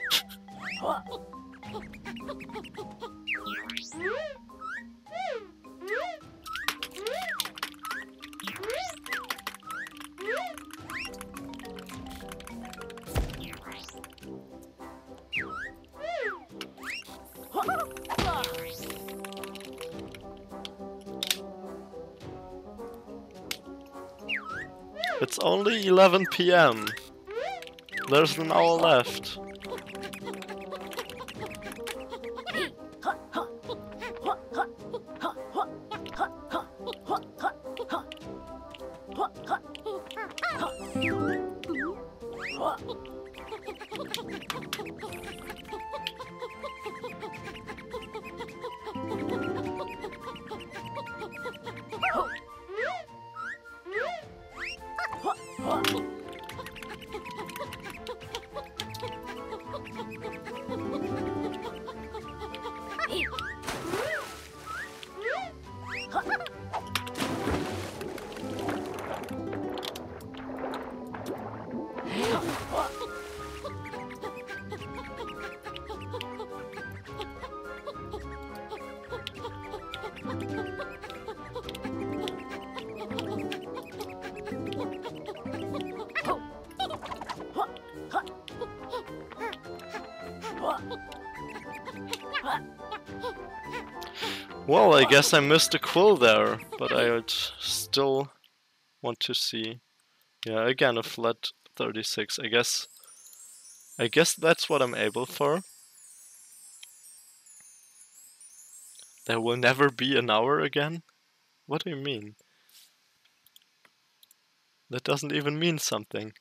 It's only 11 PM. There's an hour left. Well, I guess I missed a quill there, but I would still want to see. Yeah, again a flat 36. I guess that's what I'm able for. There will never be an hour again? What do you mean? That doesn't even mean something.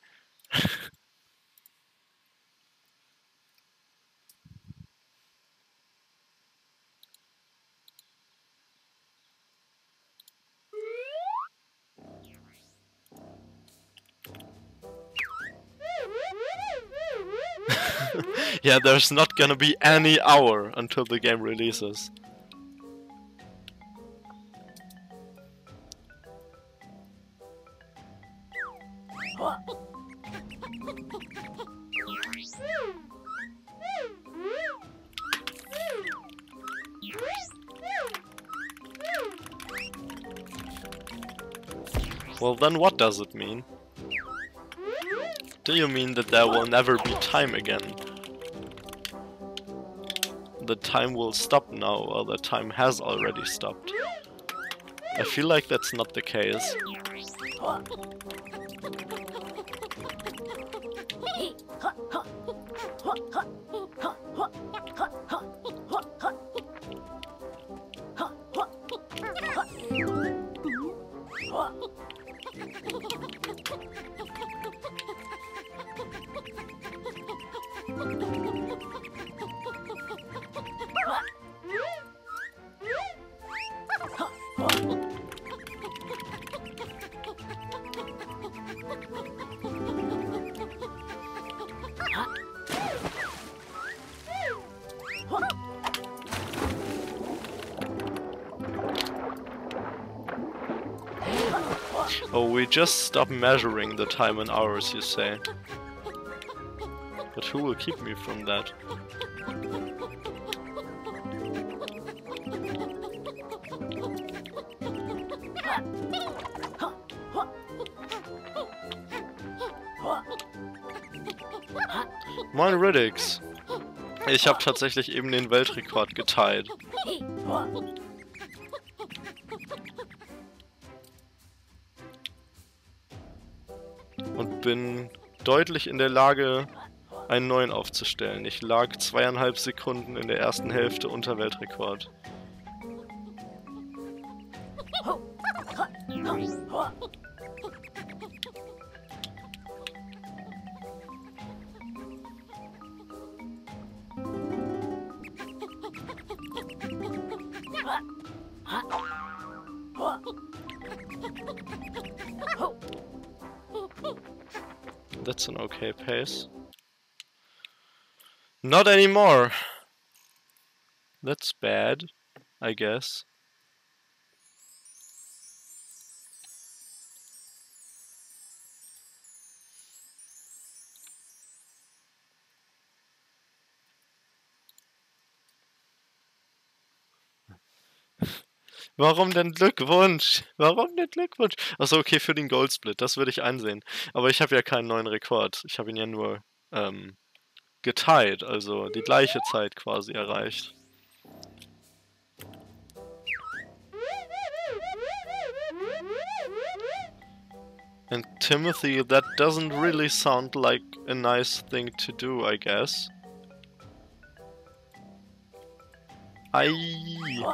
Yeah, there's not gonna be any hour until the game releases. Well, then what does it mean? Do you mean that there will never be time again? The time will stop now, or the time has already stopped? I feel like that's not the case. Oh, we just stop measuring the time in hours, you say? But who will keep me from that? Moin Riddix! Ich habe tatsächlich eben den Weltrekord geteilt. Und bin deutlich in der Lage, einen neuen aufzustellen. Ich lag 2,5 Sekunden in der ersten Hälfte unter Weltrekord. That's an okay pace. Not anymore! That's bad, I guess. Warum denn Glückwunsch? Warum denn Glückwunsch? Achso, okay, für den Goldsplit, das würde ich einsehen. Aber ich habe ja keinen neuen Rekord. Ich habe ihn ja nur geteilt, also die gleiche Zeit quasi erreicht. And Timothy, that doesn't really sound like a nice thing to do, I guess. Aye.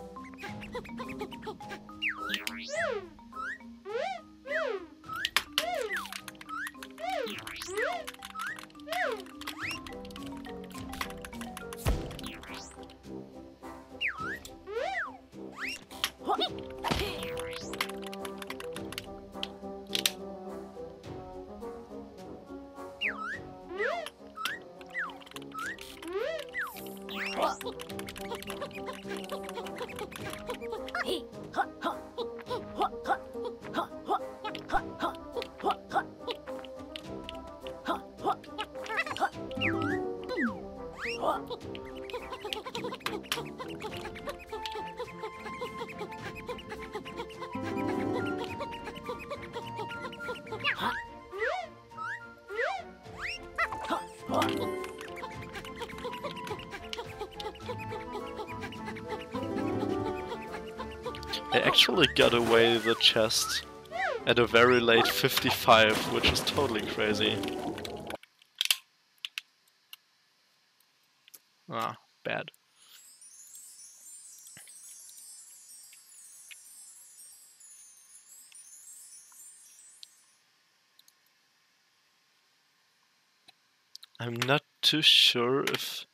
I actually got away the chest at a very late 55, which is totally crazy. Ah, bad. I'm not too sure if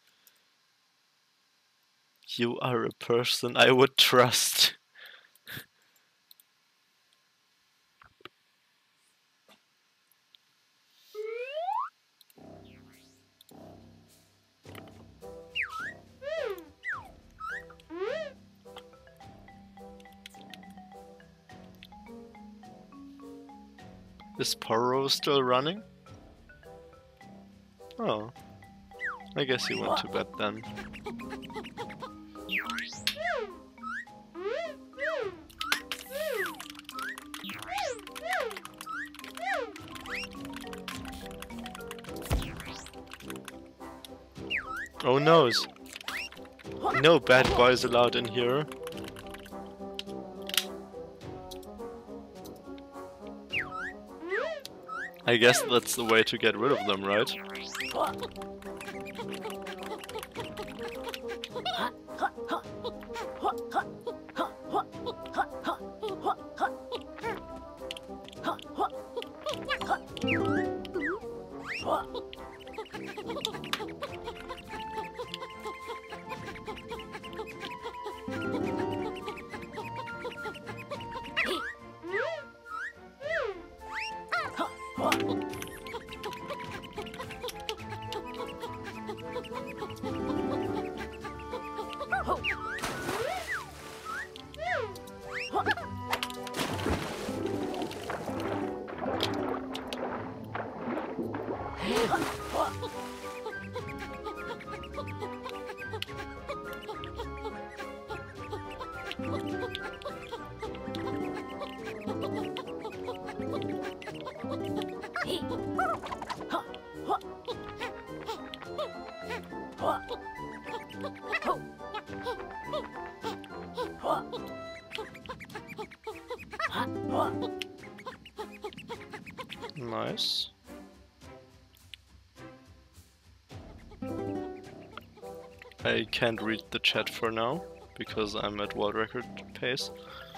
you are a person I would trust. Is Poro still running? Oh. I guess he went to bed then. Oh noes. No bad boys allowed in here. I guess that's the way to get rid of them, right? Nice. I can't read the chat for now, because I'm at world record pace.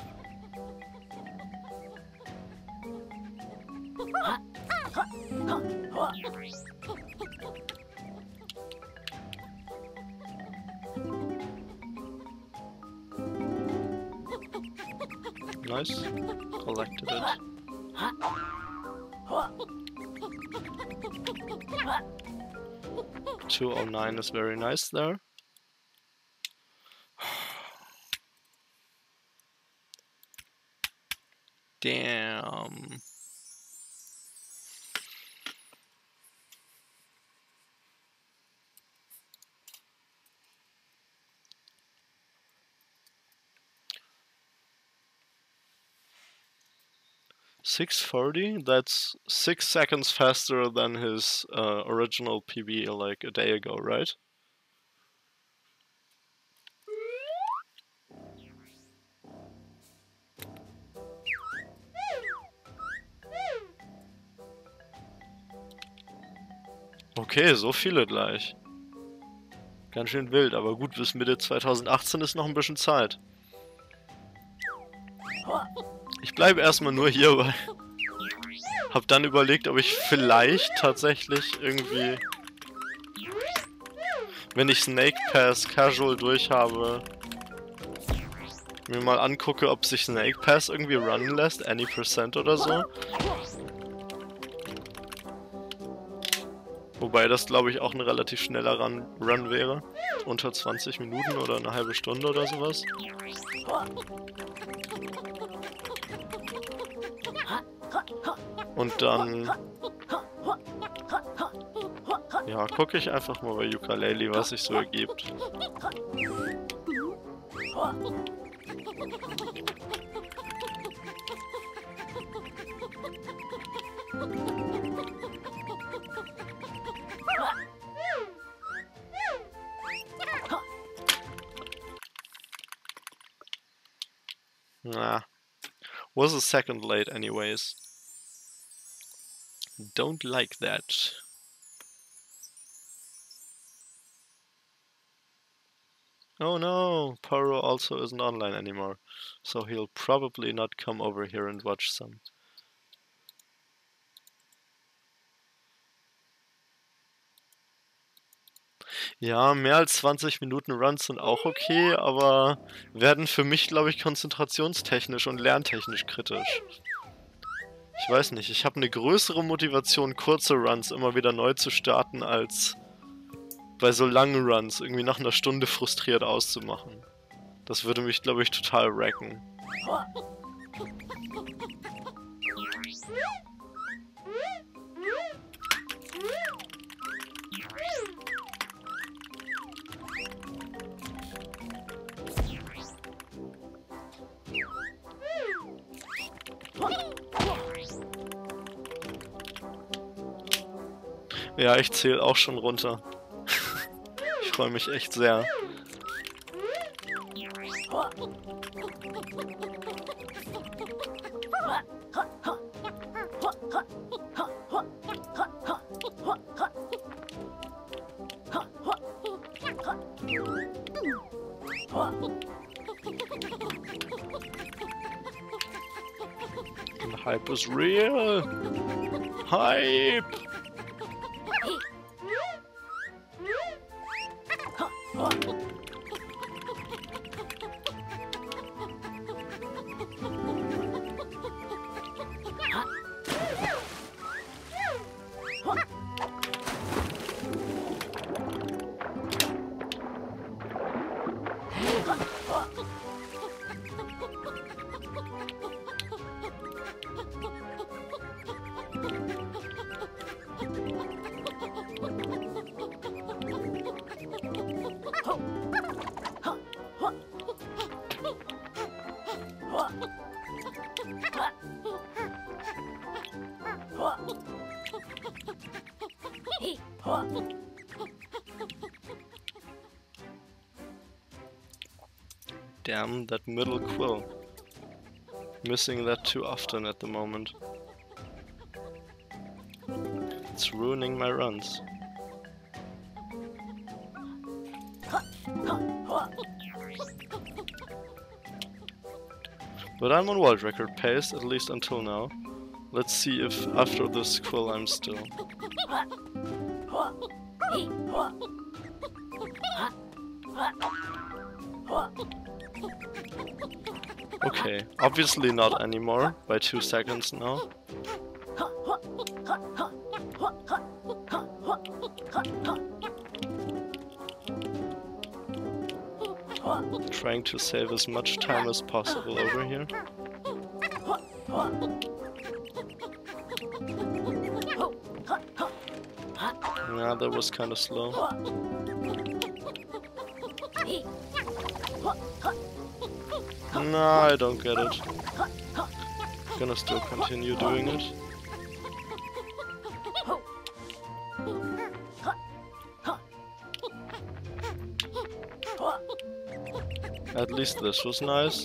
Nice. Collected it. 209 is very nice there. Damn. $640? That's 6 seconds faster than his original PB like a day ago, right? Okay, so viele gleich. Ganz schön wild, aber gut, bis Mitte 2018 ist noch ein bisschen Zeit. Ich bleibe erstmal nur hier, weil hab dann überlegt, ob ich vielleicht tatsächlich irgendwie, wenn ich Snake Pass Casual durch habe, mir mal angucke, ob sich Snake Pass irgendwie runnen lässt, any percent oder so. Wobei das, glaube ich, auch ein relativ schneller Run wäre. Unter 20 Minuten oder eine halbe Stunde oder sowas. Und dann... ja, gucke ich einfach mal bei Yooka-Laylee, was sich so ergibt. Nah. Was a second late anyways. Don't like that. Oh no, Poro also isn't online anymore, so he'll probably not come over here and watch some. Ja, mehr als 20 Minuten Runs sind auch okay, aber werden für mich, glaube ich, konzentrationstechnisch und lerntechnisch kritisch. Ich weiß nicht, ich habe eine größere Motivation, kurze Runs immer wieder neu zu starten, als bei so langen Runs irgendwie nach einer Stunde frustriert auszumachen. Das würde mich, glaube ich, total wrecken. Ja, ich zähle auch schon runter. Ich freue mich echt sehr. The hype is real. Hype. Damn, that middle quill. Missing that too often at the moment. It's ruining my runs. But I'm on world record pace, at least until now. Let's see if after this quill I'm still. Okay, obviously not anymore, by 2 seconds now. Trying to save as much time as possible over here. Yeah, that was kind of slow. No, I don't get it. Gonna still continue doing it. At least this was nice.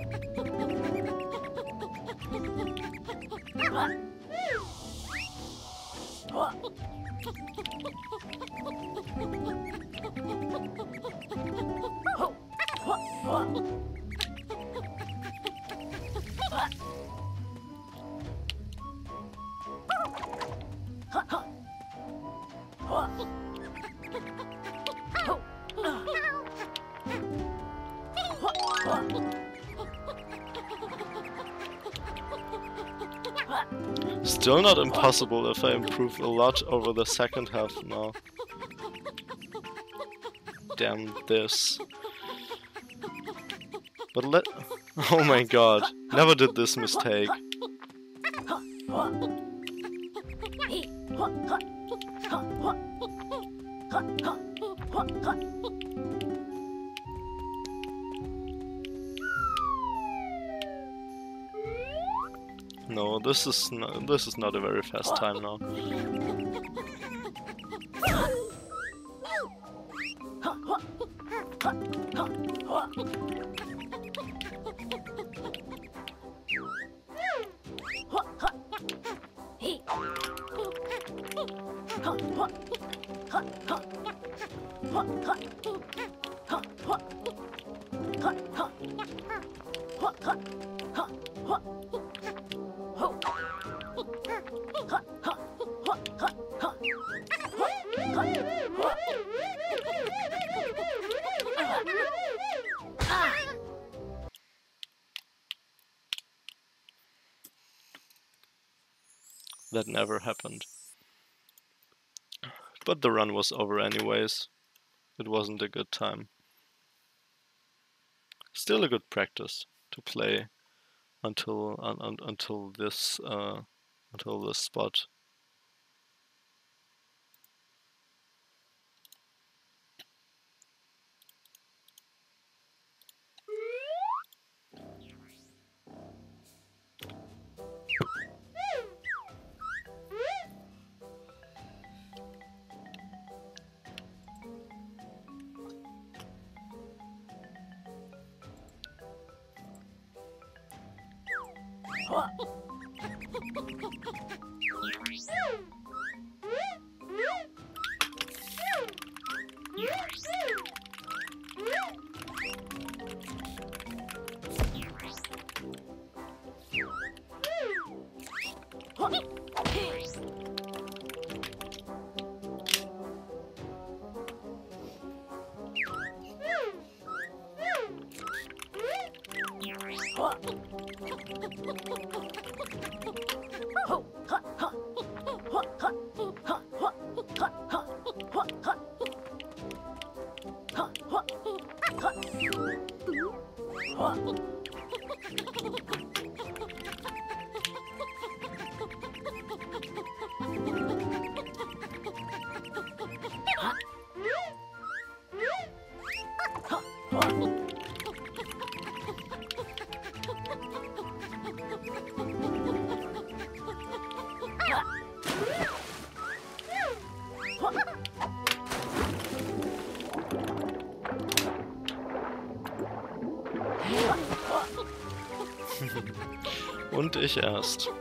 Still not impossible if I improve a lot over the second half now. Damn this. But oh my god, never did this mistake. No, this is not a very fast time now. That never happened. But the run was over anyways. It wasn't a good time. Still a good practice to play until this spot. Und ich erst.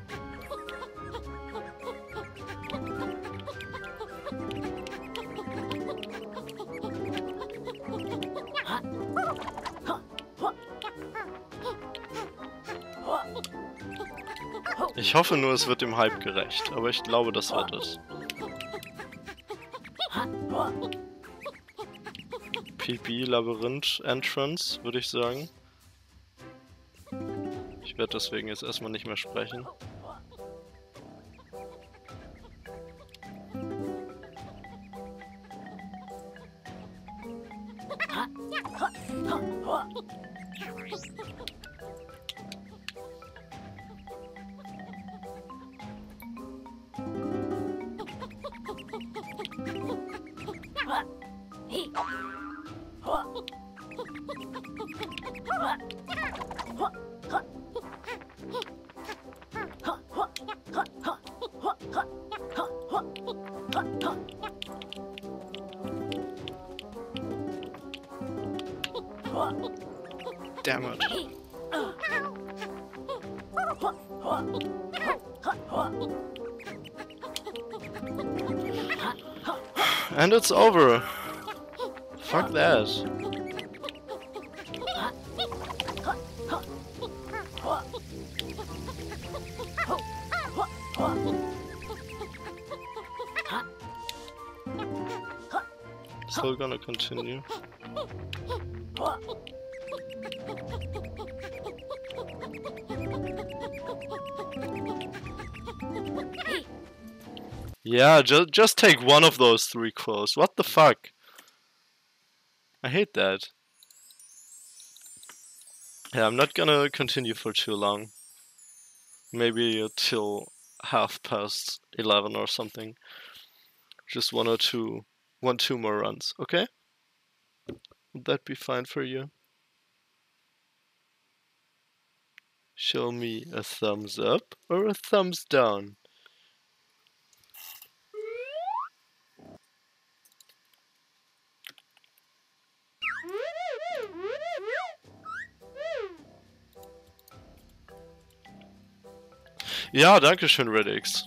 Ich hoffe nur, es wird dem Hype gerecht, aber ich glaube, das wird es. PB Labyrinth Entrance, würde ich sagen. Ich werde deswegen jetzt erstmal nicht mehr sprechen. Damn it. And it's over. Fuck that. Still gonna continue. Yeah, just take one of those 3 quills. What the fuck? I hate that. Yeah, I'm not gonna continue for too long. Maybe till 11:30 or something. Just 2 more runs, okay? Would that be fine for you? Show me a thumbs up or a thumbs down. Ja, danke schön, Redix.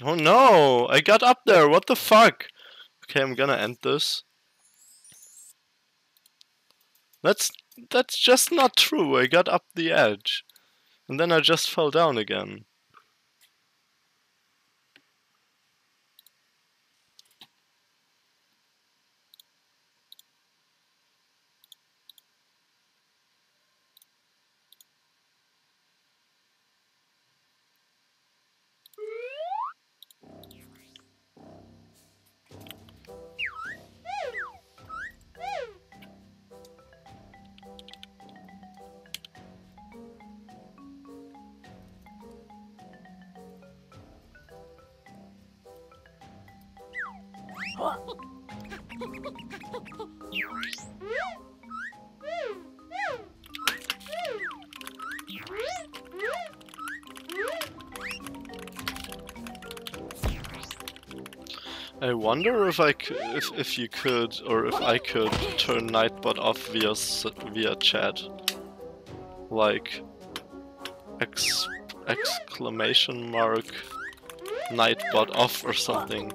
Oh no! I got up there! What the fuck? Okay, I'm gonna end this. That's just not true. I got up the edge. And then I just fell down again. I wonder if if you could, or if I could turn Nightbot off via chat, like exclamation mark Nightbot off or something.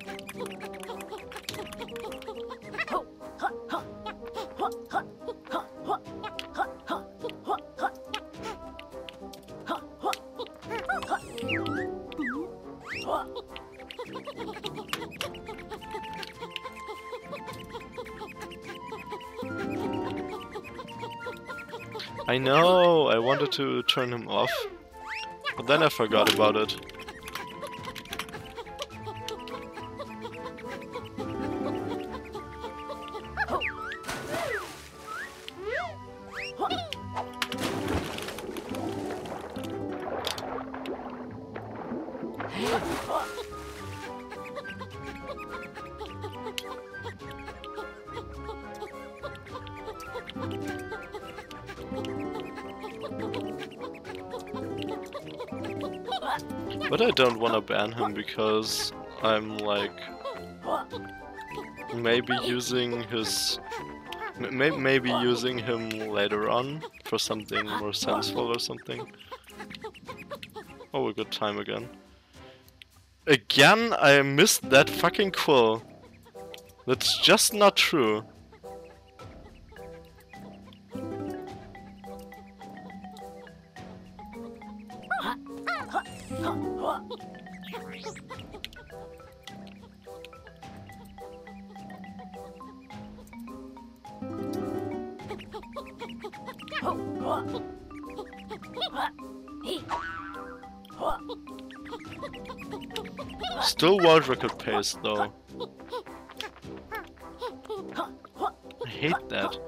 I know, I wanted to turn him off, but then I forgot about it. But I don't want to ban him because I'm like maybe using his maybe using him later on for something more sensible or something. Oh, a good time again. Again, I missed that fucking quill. That's just not true. Still world record pace though. I hate that.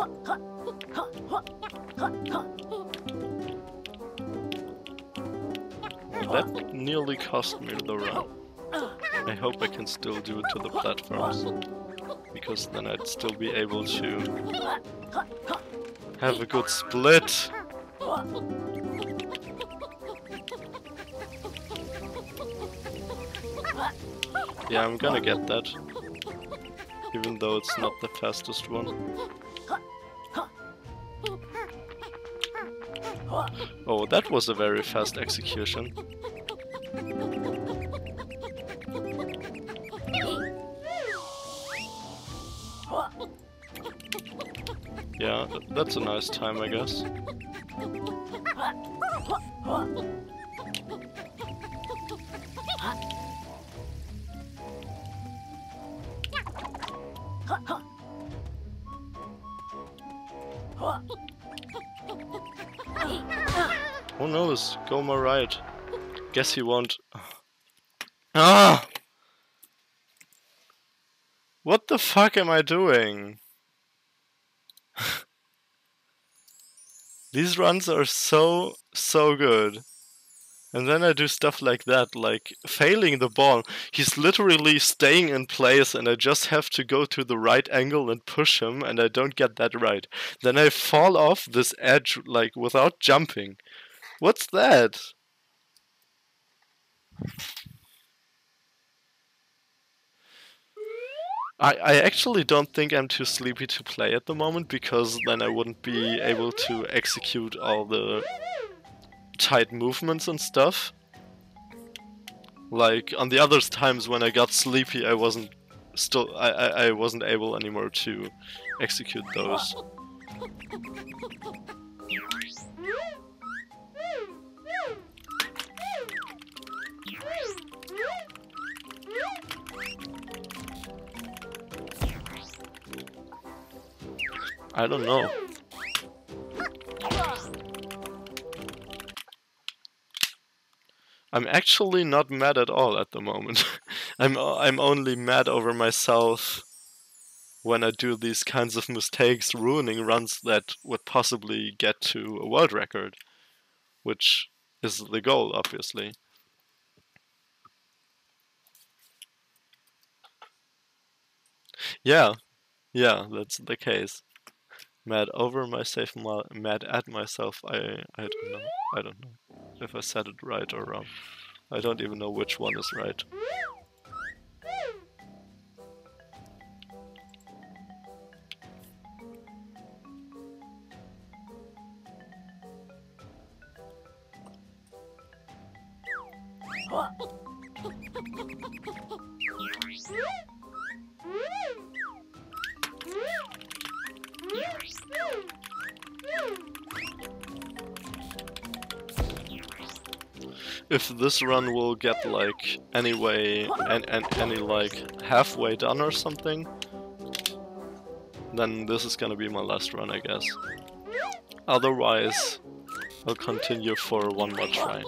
That nearly cost me the run. I hope I can still do it to the platforms, because then I'd still be able to have a good split. Yeah, I'm gonna get that, even though it's not the fastest one. Oh, that was a very fast execution. Yeah, that's a nice time, I guess. Who knows? Goma right. Guess he won't. Ah! What the fuck am I doing? These runs are so good. And then I do stuff like that, like failing the ball. He's literally staying in place and I just have to go to the right angle and push him and I don't get that right. Then I fall off this edge like without jumping. What's that? I actually don't think I'm too sleepy to play at the moment, because then I wouldn't be able to execute all the tight movements and stuff. Like on the other times when I got sleepy, I wasn't able anymore to execute those. I don't know. I'm actually not mad at all at the moment. I'm only mad over myself when I do these kinds of mistakes, ruining runs that would possibly get to a world record, which is the goal, obviously. Yeah, that's the case. Mad over myself, mad at myself. I don't know if I said it right or wrong. I don't even know which one is right. If this run will get like anyway any like halfway done or something, then this is gonna be my last run, I guess. Otherwise, I'll continue for one more try.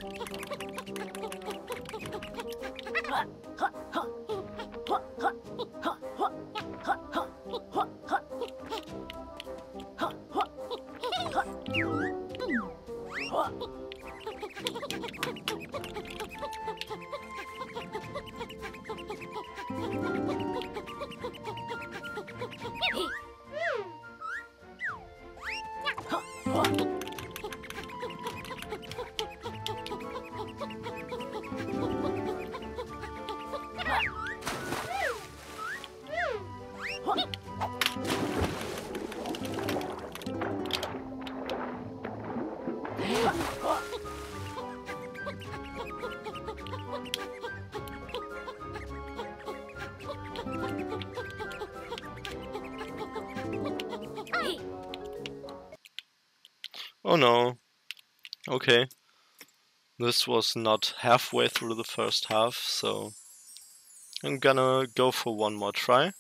Oh no. Okay. This was not halfway through the first half, so I'm gonna go for one more try.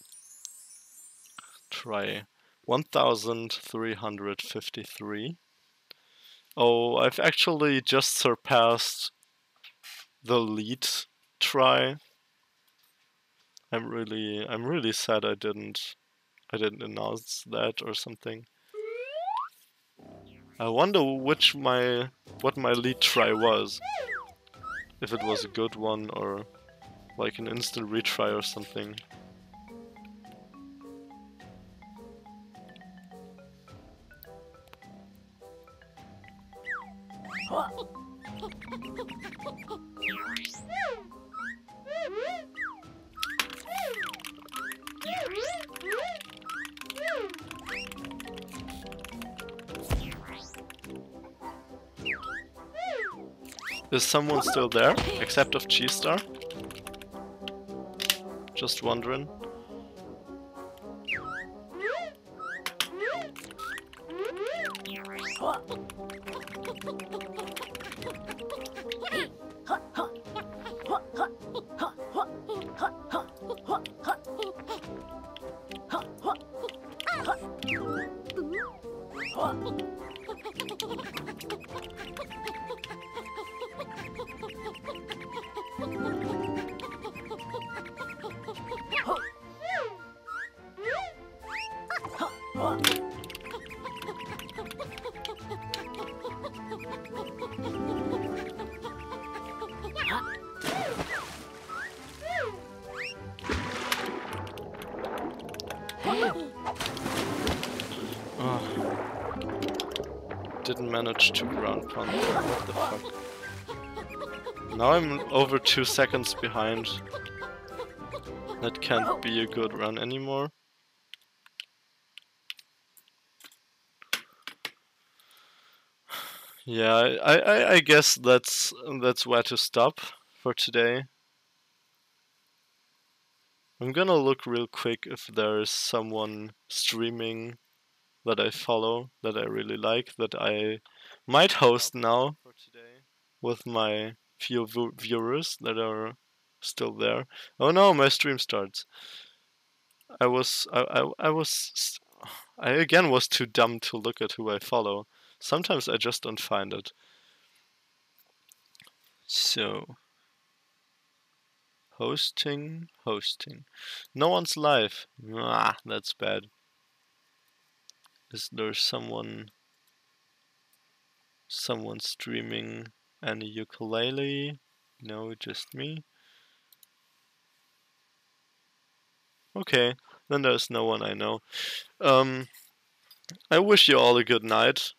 Try 1353. Oh, I've actually just surpassed the lead try. I'm really sad I didn't announce that or something. I wonder what my lead try was. If it was a good one or like an instant retry or something. Is someone still there, except of G-Star? Just wondering. Didn't manage to ground pound. What the fuck? Now I'm over 2 seconds behind. That can't be a good run anymore. Yeah, I guess that's where to stop for today. I'm gonna look real quick if there's someone streaming that I follow, that I really like, that I might host now with my few viewers that are still there. Oh no, my stream starts. I again was too dumb to look at who I follow. Sometimes I just don't find it. So, hosting. No one's live. Ah, that's bad. Is there someone streaming any ukulele? No, just me. Okay, then there's no one I know. I wish you all a good night.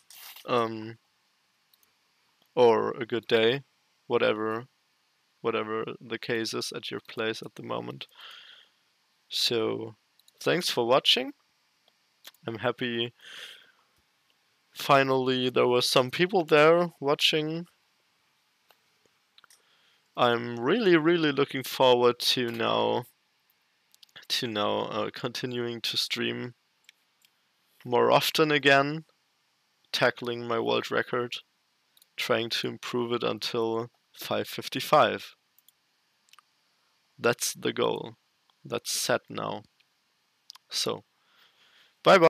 Or a good day, whatever the case is at your place at the moment. So, thanks for watching. I'm happy finally there were some people there watching. I'm really looking forward to now continuing to stream more often again, tackling my world record, trying to improve it until 555. That's the goal. That's set now. So, bye bye.